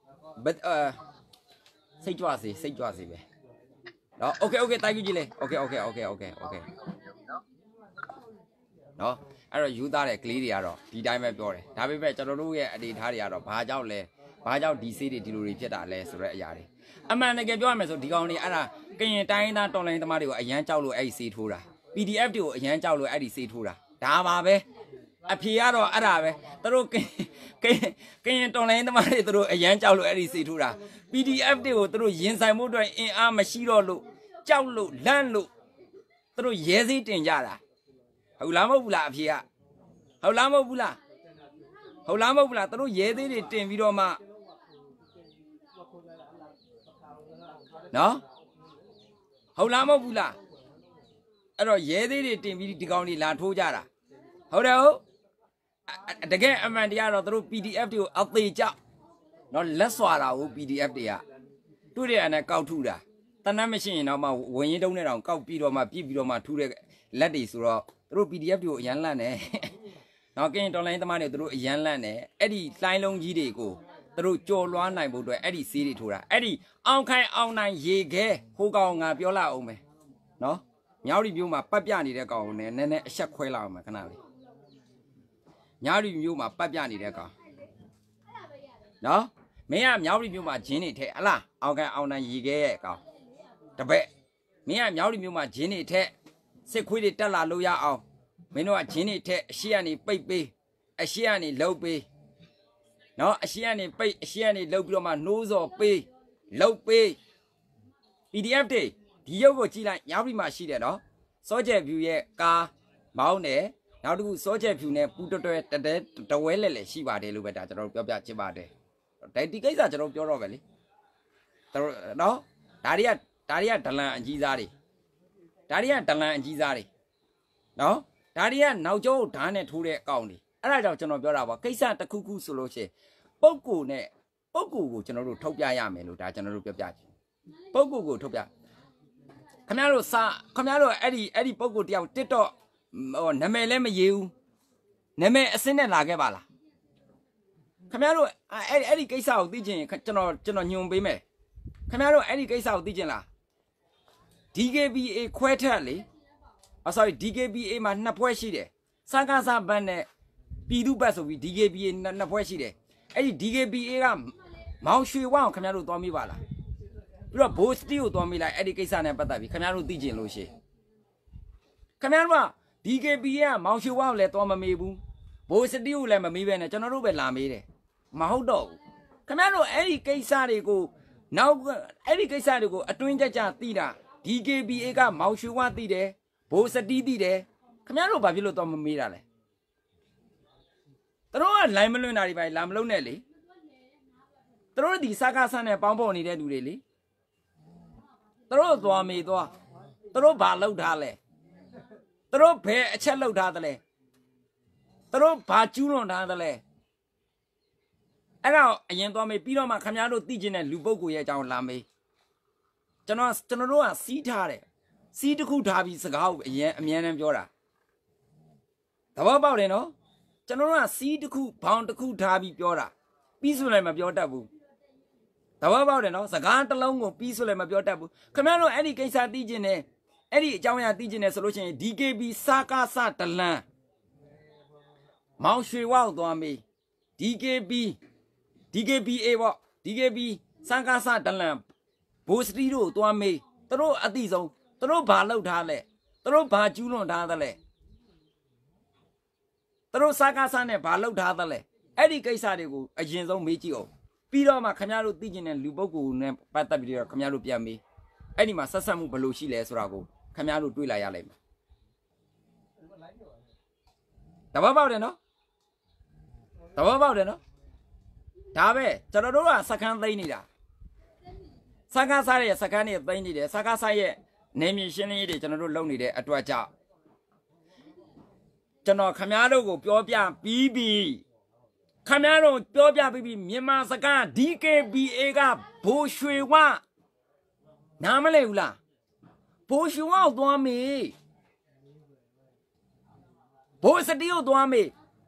စိတ်ကြွစီပဲနော် okay thank you ကြီးလေ okay နော်အဲ့တော့ယူသားတဲ့ကလေးတွေကတော့ဒီတိုင်းပဲပြောတယ်ဒါပေမဲ့ကျွန်တော်တို့ရဲ့အနေထားတွေကတော့ဘာကြောင့်ဒီစေးတွေဒီလိုတွေဖြစ်တာလဲဆိုတဲ့အရာတွေအမှန်တကယ်ပြောရမယ်ဆိုဒီကောင်တွေအဲ့ဒါကရင်တိုင်းသားတော်လိုင်းသမားတွေကိုအရန်ကြောက်လို့အဲ့ဒီစေးထိုးတာ PDF တွေကိုအရန်ကြောက်လို့အဲ့ဒီစေးထိုးတာဒါပါပဲအဖေကတော့အဲ့ဒါပဲသူတို့ကရင်တော်လိုင်းသမားတွေသူတို့အရန်ကြောက်လို့အဲ့ဒီစေးထိုးတာ PDF တွေကိုသူတို့ရင်ဆိုင်မှုအတွက်အင်အားမရှိတော့လို့ကြောက်လို့လန့်လို့သူတို့ရဲစေးတင်ကြတာဟုတ်လားမဟုတ်ဘူးလားအဖေကဟုတ်လားမဟုတ်ဘူးလားသူတို့ရဲသေးတွေတင်ပြီးတော့မှနော်ဟုတ်လားမဟုတ်ဘူးလားအဲ့တော့ရဲသေးတွေတင်ပြီးဒီကောင်တွေလာထိုးကြတာဟုတ်တယ်ဟုတ်တကယ်အမှန်တရားတော့သူတို့ PDF တွေကိုအသေးကြောက်နော်လက်စွာတာကို PDF တွေကတွေ့တဲ့အနဲ့ကောက်ထုတာတနတ်မရှိရင်တော့မှဝင်ရင်တုံးနဲ့တောင်ကောက်ပြီးတော့မှပြစ်ပြီးတော့မှထူးတဲ့လက်တွေဆိုတော့သူတို့ PDF တွေကိုအရန်လန့်နေနော်ကင်းတော်လိုင်းသမားတွေသူတို့အရန်လန့်နေအဲ့ဒီလှိုင်းလုံးကြီးတွေကိုသူတို့ကြော်လွှားနိုင်ဖို့အတွက်အဲ့ဒီစီးတွေထိုးတာအဲ့ဒီအောင်ခိုင်အောင်နိုင်ရေခဲဟိုကောင်ငါပြောလာအောင်မယ်နော်မြောက်ရီမျိုးမှာပတ်ပြနေတဲ့ကောင်နဲ့နည်းနည်းအဆက်ခွဲလာအောင်မယ်ခဏလေးမြောက်ရီမျိုးမှာပတ်ပြနေတဲ့ကောင်နော်မင်းကမြောက်ရီမျိုးမှာဂျင်းနေထဲဟလားအောင်ခိုင်အောင်နိုင်ရေခဲရဲ့ကောင်တပည့်မင်းကမြောက်ရီမျိုးမှာဂျင်းနေထဲစစ်ခွေးတွေတက်လာလို့ရအောင်မင်းတို့ကဂျင်းတွေထက်အရှိကနေပိတ်ပေးအရှိကနေလှုပ်ပေးနော်အရှိကနေပိတ်အရှိကနေလှုပ်ပြီးတော့မှနှိုးစော်ပေးလှုပ်ပေး PDF တွေဒီရုပ်ကိုကြည့်လိုက်ညောင်ပြီးမှရှိတယ်နော်စောကျက်ဖြူရဲ့ကားမောင်းတယ်နောက်တစ်ခုစောကျက်ဖြူနဲ့ပူတွဲတဝဲလဲလဲရှိပါတယ်လို့ပဲဒါကျွန်တော်တို့ပြောပြချင်ပါတယ်ဒီကိစ္စကျွန်တော်ပြောတော့ပဲလေနော်ဒါတွေကဒလန်အကြီးစားတွေနော်ဒါတွေကနောက်ကျောဓာတ်နဲ့ထိုးတဲ့အကောင်တွေအဲ့ဒါကြောင့်ကျွန်တော်ပြောတာပါကိစ္စတစ်ခုခုဆိုလို့ရှိရင်ပုဂ္ဂိုလ်ကိုကျွန်တော်တို့ထုတ်ပြရမယ်လို့ဒါကျွန်တော်တို့ပြောပြချင်ပုဂ္ဂိုလ်ကိုထုတ်ပြခင်ဗျားတို့အဲ့ဒီပုဂ္ဂိုလ်တယောက် TikTok ဟိုနာမည်လည်းမရေးဘူးနာမည်အစင်းနဲ့လာခဲ့ပါလားခင်ဗျားတို့အဲ့ဒီကိစ္စကိုသိချင်ရင်ကျွန်တော်ညွှန်ပေးမယ်ခင်ဗျားတို့အဲ့ဒီကိစ္စကိုသိချင်လား DKBA ခွဲထက်လေsorry DKBA မှာနှစ်ဖွဲ့ရှိတယ်စကားစားဘတ်နဲ့ပြည်သူ့ဘတ်ဆိုပြီး DKBA နှစ်ဖွဲ့ရှိတယ်အဲ့ဒီ DKBA ကမောင်ရွှေဝအောင်ခင်ဗျားတို့သွားမိပါလားပြီးတော့ဘိုးစတီကိုသွားမိလိုက်အဲ့ဒီကိစ္စနဲ့ပတ်သက်ပြီးခင်ဗျားတို့သိကျင်လို့ရှိခင်ဗျားတို့က DKBA ကမောင်ရွှေဝအောင်လည်းသွားမမေးဘူးဘိုးစတီကိုလည်းမမေးပဲနဲ့ကျွန်တော်တို့ပဲလာမေးတယ်မဟုတ်တော့ဘူးခင်ဗျားတို့အဲ့ဒီကိစ္စတွေကိုနောက်အဲ့ဒီကိစ္စတွေကိုအတွင်းကြသိတာ DKBA ကမောင်ရွှေဝသိတယ်ဘိုးစတီးသိတယ်ခင်ဗျားတို့ဘာဖြစ်လို့တော့မမေးတာလဲသူတို့ကလိုင်းမလွင့်တာတွေပဲလာမလုံးနဲ့လေသူတို့ဒီစကားဆန်းနဲ့ပေါင်းပေါ်နေတဲ့လူတွေလေသူတို့သွားမေးသွားသူတို့ဘာလုပ်ထားလဲသူတို့ဘယ်အချက်လုပ်ထားသလဲသူတို့ဘာကျူးလွန်ထားသလဲအဲ့တော့အရင်သွားမေးပြီးတော့မှခင်ဗျားတို့သိကျင်တဲ့လူပုဂ္ဂိုလ်ရဲ့အကြောင်းလာမေးကျွန်တော်တို့ကစီးထားတယ်စီးတစ်ခုထားပြီးစကားကိုအမြဲတမ်းပြောတာသဘောပေါက်တယ်နော်ကျွန်တော်တို့ကစီးတစ်ခုဘောင်တစ်ခုထားပြီးပြောတာပြီးဆိုလည်းမပြောတတ်ဘူးသဘောပေါက်တယ်နော်စကားတစ်လုံးကိုပြီးဆိုလည်းမပြောတတ်ဘူးခင်ဗျားတို့အဲ့ဒီကိစ္စသိကျင်တယ်အဲ့ဒီအကြောင်းအရာသိကျင်တယ်ဆိုလို့ရှိရင် DKB စာကားစတလန်မောင်ရွှေဝေါသွားမေး DKBA ပေါ့ DKB စာကားစတလန်ဘိုးစတီတို့သွားမေးသူတို့အသိဆုံးသူတို့ဘာလုပ်ထားလဲသူတို့ဘာကျူးလွန်ထားသလဲသူတို့စကားစနဲ့ဘာလုပ်ထားသလဲအဲ့ဒီကိစ္စတွေကိုအရင်ဆုံးမေးကြည့်အောင်ပြီးတော့မှခမရတို့သိကျင်တဲ့လူပုဂ္ဂိုလ်နဲ့ပတ်သက်ပြီးတော့ခမရတို့ပြန်ပြီးအဲ့ဒီမှာဆက်ဆက်မှုဘယ်လိုရှိလဲဆိုတာကိုခမရတို့တွေးလိုက်ရလိမ့်မယ်တဘောပေါက်တယ်နော်တဘောပေါက်တယ်နော်ဒါပဲကျွန်တော်တို့ကစကန်သိမ်းနေတာစကန်စားရဲ့စကန်တွေသိမ်းနေတယ်စကန်စားရဲ့နေမြေရှင်းလင်းရေးတွေကျွန်တော်တို့လုပ်နေတဲ့အတွက်ကြောင့်ကျွန်တော်ခမရတို့ကိုပြောပြပြီးပြီခမရတို့ပြောပြပြီးပြီမြန်မာစကား DKBA ကဘိုးရွှေဝနားမလဲဘူးလားဘိုးရွှေဝကိုသွားမေးဘိုးစတီကိုသွားမေး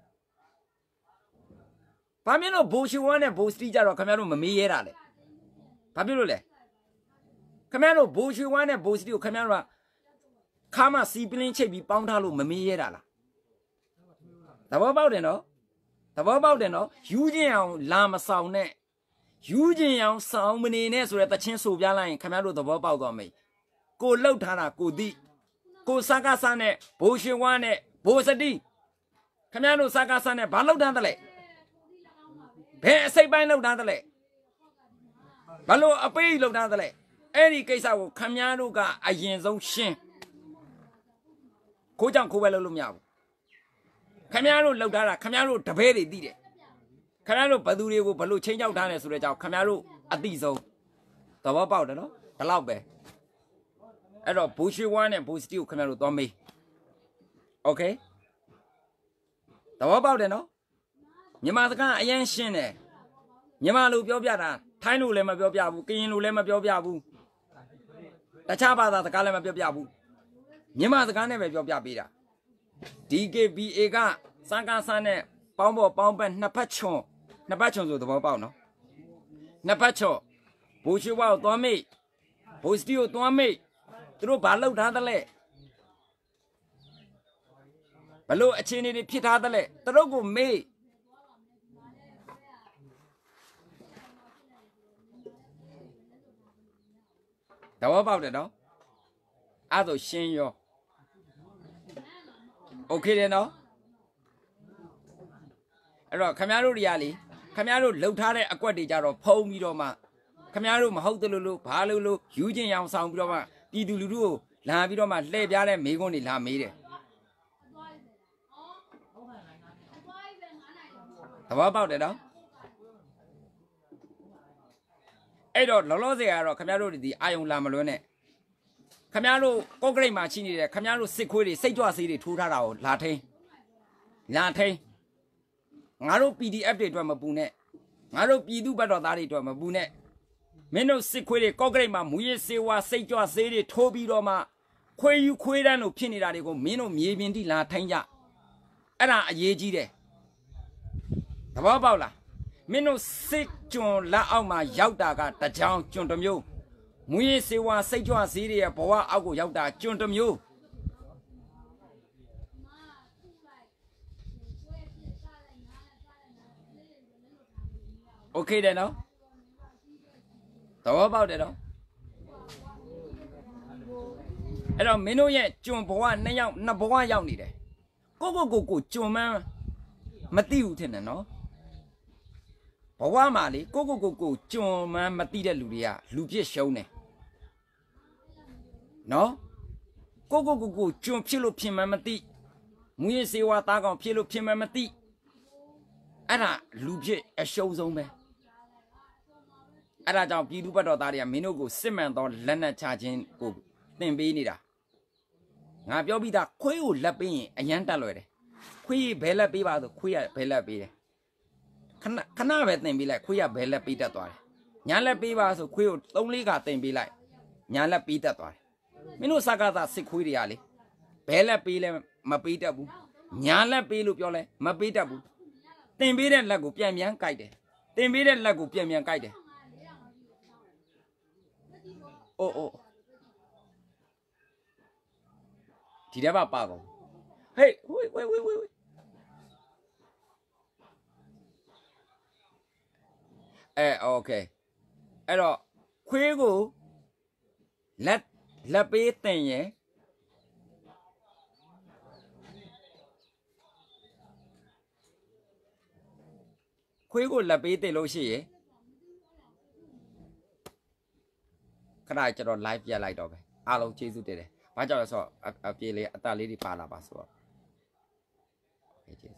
ဘာဖြစ်လို့ဘိုးရွှေဝနဲ့ဘိုးစတီကြတော့ခမရတို့မမေးရတာလဲဘာဖြစ်လို့လဲခမရတို့ဘိုးရွှေဝနဲ့ဘိုးစတီကိုခမရတို့ကခါမစီပလင်းချိတ်ပြီးပေါင်းထားလို့မမေးရတာလားသဘောပေါက်တယ်နော်သဘောပေါက်တယ်နော်ယူခြင်းအောင်လာမဆောင်နဲ့ယူခြင်းအောင်ဆောင်မနေနဲ့ဆိုတဲ့တချင်းဆိုပြလိုက်ရင်ခင်ဗျားတို့သဘောပေါက်သွားမယ်ကိုလှုပ်ထားတာကိုသိကိုစကားစားနဲ့ဘိုးရှင်ဝါနဲ့ဘိုးစတိခင်ဗျားတို့စကားစားနဲ့ဘာလှုပ်ထားသလဲဘယ်အစိတ်ပိုင်းလှုပ်ထားသလဲဘာလို့အပေးလှုပ်ထားသလဲအဲ့ဒီကိစ္စကိုခင်ဗျားတို့ကအရင်ဆုံးရှင်းခိုးကြောင့်ခိုးပဲလှုပ်လို့မရဘူးခမရတို့လောက်ထားတာခမရတို့တပည့်တွေသိတယ်ခမရတို့ဘသူတွေကိုဘလို့ချင်းချောက်ထားတယ်ဆိုတဲ့ကြောင့်ခမရတို့အသိဆုံးသဘောပေါက်တယ်နော်ဒီလောက်ပဲအဲ့တော့ဘူရွှေဝါနဲ့ဘူစတီကိုခမရတို့သွားမေးโอเคသဘောပေါက်တယ်နော်မြန်မာစကားအရင်ရှင်းတယ်မြန်မာလူပြောပြတာထိုင်းလူလည်းမပြောပြဘူးကရင်လူလည်းမပြောပြဘူးတခြားဘာသာစကားလည်းမပြောပြဘူးမြန်မာစကားနဲ့ပဲပြောပြပေးတာDKBA ကစကားစားနဲ့ပေါင်းပေါ်ပေါင်းပတ်နှစ်ဖက်ချွန်ဆိုသဘောပေါက်နော်နှစ်ဖက်ချွန်ဘိုးရှိဝါကိုသွားမေးဘိုးစတီကိုသွားမေးသူတို့ဘာလုပ်ထားသလဲဘလို့အခြေအနေတွေဖြစ်ထားသလဲသူတို့ကိုမေးသဘောပေါက်တယ်နော်အဲ့ဒါရှင်းရောโอเคတယ်နော်အဲ့တော့ခမရတို့တွေကလေခမရတို့လှုပ်ထားတဲ့အကွက်တွေကြတော့ဖုံးပြီးတော့မှခမရတို့မဟုတ်တယ်လို့ဘာလို့ယူခြင်းရောင်ဆောင်ပြီးတော့မှပြည်သူလူထုကိုလာပြီးတော့မှလှည့်ပြားတဲ့မိကုန်းတွေလာမေးတယ်သဘောပေါက်တယ်နော်အဲ့တော့လောလောဆယ်ကတော့ခမရတို့ဒီအာယုံလာမလွန်းနဲ့ခမရတို့ကော့ကရိတ်မှာရှိနေတဲ့ခမရတို့စစ်ခွေးတွေစိတ်ကြွဆေးတွေထိုးထားတာကိုလာထိန်ငါတို့ PDF တွေအတွက်မပူနဲ့ငါတို့ပြည်သူဘက်တော်သားတွေအတွက်မပူနဲ့မင်းတို့စစ်ခွေးတွေကော့ကရိတ်မှာမူရစေဝါစိတ်ကြွဆေးတွေထိုးပြီးတော့မှခွေးယူခွေးတန်းတို့ဖြစ်နေတာတွေကိုမင်းတို့မြေပြင်တိလာထိုင်းကြအဲ့ဒါအရေးကြီးတယ်သဘောပေါက်လားမင်းတို့စစ်ကျွန်းလက်အောက်မှာရောက်တာကတကြောင်ကျွန်းတစ်မျိုးမူရစေဝါစိတ်ကြွဆေးတွေရဲ့ဘဝအောက်ကိုရောက်တာကျွန်းတစ်မျိုးโอเคတယ်နော်သဘောပေါက်တယ်နော်အဲ့တော့မင်းတို့ရဲ့ကျွန်းဘဝနှစ်ဘဝရောက်နေတယ်ကိုကျွန်းမှန်းမသိဘူးထင်တယ်နော်ဘဝမှာလေကိုကျွန်းမှန်းမသိတဲ့လူတွေကလူပြစ်ရှုံးတယ်နော်ကိုကျွန်းဖြစ်လို့ဖြစ်မှန်းမသိမူရစေဝါသားကောင်ဖြစ်လို့ဖြစ်မှန်းမသိအဲ့ဒါလူပြစ်အရှုံးဆုံးပဲအဲ့ဒါကြောင့်ပြည်သူ့ဘက်တော်သားတွေကမင်းတို့ကိုစစ်မှန်သောလက်နက်ချခြင်းကိုသင်ပေးနေတာငါပြောပြီးသားခွေးကိုလက်ပေးရင်အရန်တက်လွယ်တယ်ခွေးဘဲလက်ပေးပါဆိုခွေးကဘဲလက်ပေးတယ်ခဏပဲသင်ပေးလိုက်ခွေးကဘဲလက်ပေးတတ်သွားတယ်ညာလက်ပေးပါဆိုခွေးကို3-4ခါသင်ပေးလိုက်ညာလက်ပေးတတ်သွားတယ်မင်းတို့စကားသားစစ်ခွေးတွေကလေဘဲလက်ပေးလဲမပေးတတ်ဘူးညာလက်ပေးလို့ပြောလဲမပေးတတ်ဘူးသင်ပေးတဲ့လက်ကိုပြန်ကြိုက်တယ်သင်ပေးတဲ့လက်ကိုပြန်ကြိုက်တယ်အိုးဒီထဲမှာပါကုန်ဟေးဝေးโอเคအဲ့တော့ခွေးကိုလက်ပေးတင်ရင်ခွေးကိုလက်ပေးတင်လို့ရှိရင်ခဏကျွန်တော် live ပြလိုက်တော့ပဲအားလုံးကျေးဇူးတင်တယ်ဘာကြောင့်လဲဆိုတော့အပြေလေးအသက်လေးတွေပါလာပါဆိုတော့ကျေးဇူး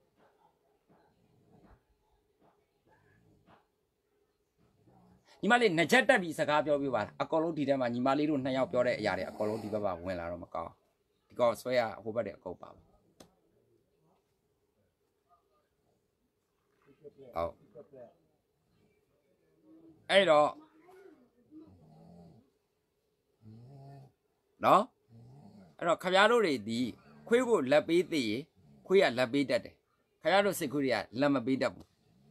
ညီမလေးနှစ်ချက်တက်ပြီးစကားပြောပြပါအကောင်လုံးဒီထဲမှာညီမလေးတို့2ယောက်ပြောတဲ့အရာတွေအကောင်လုံးဒီဘက်မှာဝင်လာတော့မကောင်းဒီကောင်ဆွဲရဟိုဘက်တဲ့အကုန်ပါဟုတ်အဲ့တော့နော်အဲ့တော့ခပြားတို့တွေဒီခွေးကိုလက်ပေးသိရင်ခွေးကလက်ပေးတတ်တယ်ခပြားတို့စစ်ခွေးတွေကလက်မပေးတတ်ဘူး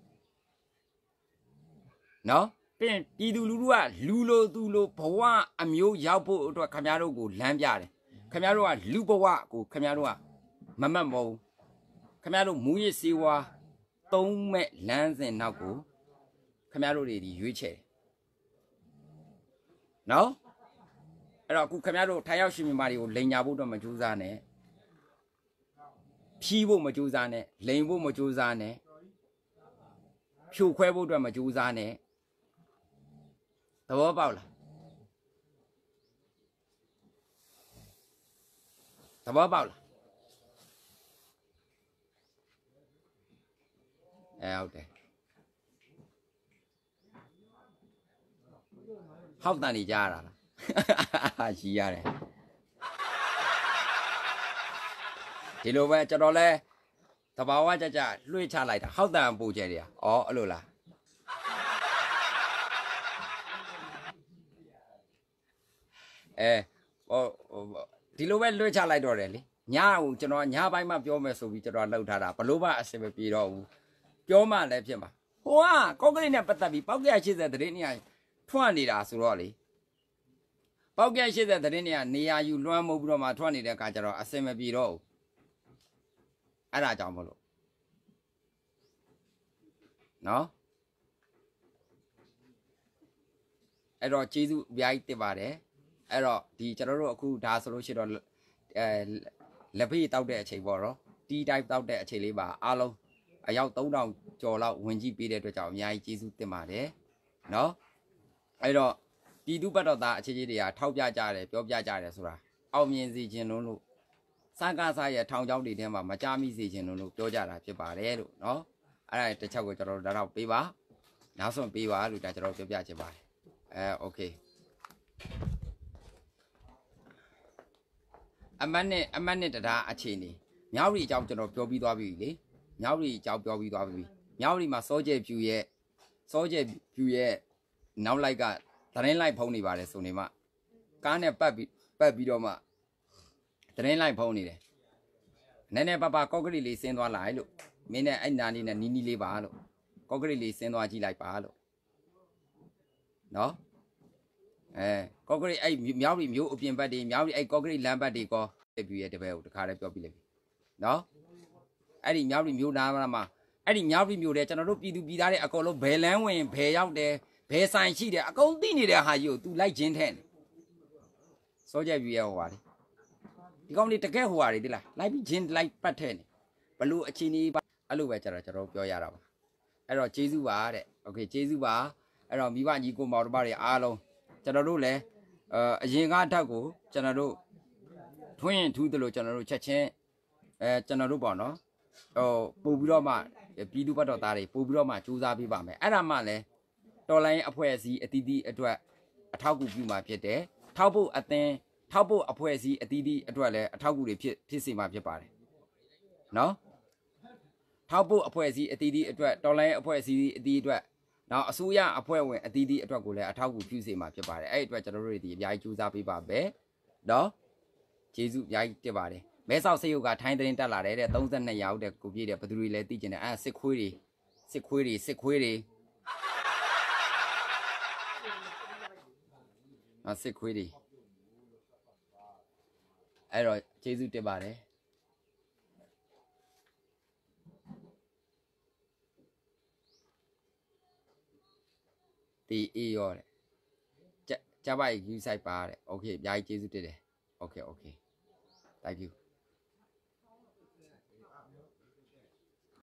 နော်ပြင်ပြည်သူလူထုကလူလိုသူလိုဘဝအမျိုးရောက်ဖို့အတွက်ခမရတို့ကိုလမ်းပြတယ်ခမရတို့ကလူဘဝကိုခမရတို့ကမမတ်မဟုတ်ခမရတို့မူရစ်စေဝါသုံးမဲ့လမ်းစဉ်နောက်ကိုခမရတို့တွေဒီရွေးချယ်တယ်နော်အဲ့တော့အခုခမရတို့ထိုင်ရောက်ရှင်မြန်မာတွေကိုလိန်ညာဖို့တော့မကြိုးစားနဲ့ဖြီးဖို့မကြိုးစားနဲ့လိန်ဖို့မကြိုးစားနဲ့ဖြိုခွဲဖို့အတွက်မကြိုးစားနဲ့သဘောပေါက်လားသဘောပေါက်လားဟုတ်တယ်ဟောက်တန်နေကြရတာလားရှိရတယ်ဒီလိုပဲကျွန်တော်လဲသဘာဝကြလွှေ့ချလိုက်တာဟောက်တန်ပူကျဲတွေကဩအဲ့လိုလားဒီလိုပဲလွှဲချလိုက်တော့တယ်လေညကိုကျွန်တော်ညပိုင်းမှပြောမယ်ဆိုပြီးကျွန်တော်လှုပ်ထားတာဘလို့မှအဆင်မပြေတော့ဘူးပြောမှလည်းဖြစ်မှာဟိုကကောက်ကလေးနဲ့ပတ်သက်ပြီးပေါက်ကရ80သတင်းနေရာထွက်နေတာဆိုတော့လေပေါက်ကရ80သတင်းနေရာနေရာယူလွှမ်းမိုးပြီးတော့မှထွက်နေတဲ့အခါကျတော့အဆင်မပြေတော့ဘူးအဲ့ဒါကြောင့်မလို့နော်အဲ့တော့ကျေးဇူးအများကြီးတင်ပါတယ်အဲ့တော့ဒီကျွန်တော်တို့အခုဒါဆိုလို့ရှိတော့လက်ဖေးတောက်တဲ့အချိန်ပေါ့နော်တီးတိုက်တောက်တဲ့အချိန်လေးပါအားလုံးအယောက်3000ကျော်လောက်ဝင်ကြည့်ပေးတဲ့အတွက်ကြောင့်အများကြီးကျေးဇူးတင်ပါတယ်နော်အဲ့တော့ပြည်သူ့ဘက်တော်သားအခြေကြီးတွေကထောက်ပြကြတယ်ပြောပြကြတယ်ဆိုတာအောင်မြင်စေခြင်းလို့စကားစားရဲ့ထောင်ချောင်းတွေထဲမှာမကြမိစေခြင်းလို့ပြောကြတာဖြစ်ပါတယ်လို့နော်အဲ့ဒါတစ်ချက်ကိုကျွန်တော်တို့တော့ပေးပါနောက်ဆုံးပေးပါလို့ဒါကျွန်တော်ပြောပြချင်ပါတယ်โอเคအမတ်နဲ့တရားအခြေအနေမြောက်ရီအကြောင်းကျွန်တော်ပြောပြီးသွားပြီလေမြောက်ရီအကြောင်းပြောပြီးသွားပြီမြောက်ရီမှာစောကျဲဖြူရဲ့နောက်လိုက်ကသတင်းလိုက်ဖုံးနေပါတယ်ဆိုနေမှကားနဲ့ပတ်ပြီးတော့မှသတင်းလိုက်ဖုံးနေတယ်နည်းနည်းပါကောက်ကလေးလေးဆင်းသွားလိုက်လို့မင်းနဲ့အဲ့နာလေးနဲ့နီးနီးလေးပါလို့ကောက်ကလေးလေးဆင်းသွားကြည့်လိုက်ပါလို့နော်ကောက်ကရိတ်အဲ့မြောက်ရီမျိုးအပြင်ဘက်တွေမြောက်ရီအဲ့ကောက်ကရိတ်လမ်းဘက်တွေကောပြည့်ရဲ့တပည့်ကိုတခါတည်းပြောပြလိုက်ပြီနော်အဲ့ဒီမြောက်ရီမျိုးနားမှာအဲ့ဒီမြောက်ရီမျိုးတဲ့ကျွန်တော်တို့ပြည်သူပြည်သားတွေအကုန်လုံးဘယ်လမ်းဝင်ဘယ်ရောက်တယ်ဘယ်ဆိုင်ရှိတယ်အကုန်သိနေတဲ့ဟာကြီးကို तू လိုက်ခြင်းထဲစောကြပြည့်ရဲ့ဟိုပါလေဒီကောင်လေးတကယ်ဟိုပါလေဒီလားလိုက်ပြီးခြင်းလိုက်ပတ်ထဲနေဘလို့အချင်းကြီးအဲ့လိုပဲကျွန်တော်ပြောရတာပါအဲ့တော့ကျေးဇူးပါတဲ့โอเคကျေးဇူးပါအဲ့တော့မိဘညီကိုမောင်တို့ဘာတွေအားလုံးကျွန်တော်တို့လည်းအရင်ကအထက်ကိုကျွန်တော်တို့ထွင်းရင်ထူးတယ်လို့ကျွန်တော်တို့ချက်ချင်းကျွန်တော်တို့ပေါ့နော်ပို့ပြီးတော့မှပြည်သူ့ဘက်တော်သားတွေပို့ပြီးတော့မှစူးစမ်းပေးပါမယ်အဲ့ဒါမှလည်းတော်လိုင်းအဖွဲ့အစည်းအသီးသီးအတွက်အထောက်အကူပြုမှာဖြစ်တယ်ထောက်ဖို့အဖွဲ့အစည်းအသီးသီးအတွက်လည်းအထောက်အကူတွေဖြစ်စေမှာဖြစ်ပါတယ်နော်ထောက်ဖို့အဖွဲ့အစည်းအသီးသီးအတွက်တော်လိုင်းအဖွဲ့အစည်းအသီးအတွက်နောက်အစိုးရအဖွဲ့ဝင်အသီးသီးအတွက်ကိုလည်းအထောက်အကူပြုစေမှာဖြစ်ပါတယ်အဲ့ဒီအတွက်ကျွန်တော်တို့တွေဒီအများကြီးစူးစမ်းပေးပါမယ်နော်ကျေးဇူးအများကြီးတင်ပါတယ်မဲဆောက်စေယုတ်ကထိုင်းသတင်းတက်လာတယ်တဲ့32ရောက်တဲ့ကိုပြည့်တဲ့ဘယ်သူတွေလဲသိကျင်တယ်အဲ့စစ်ခွေးတွေစစ်ခွေးတွေအဲ့တော့ကျေးဇူးတင်ပါတယ်ဒီအေးရောတဲ့ကြပါယူဆိုင်ပါတဲ့โอเคအများကြီးကျေးဇူးတင်တယ်โอเค thank you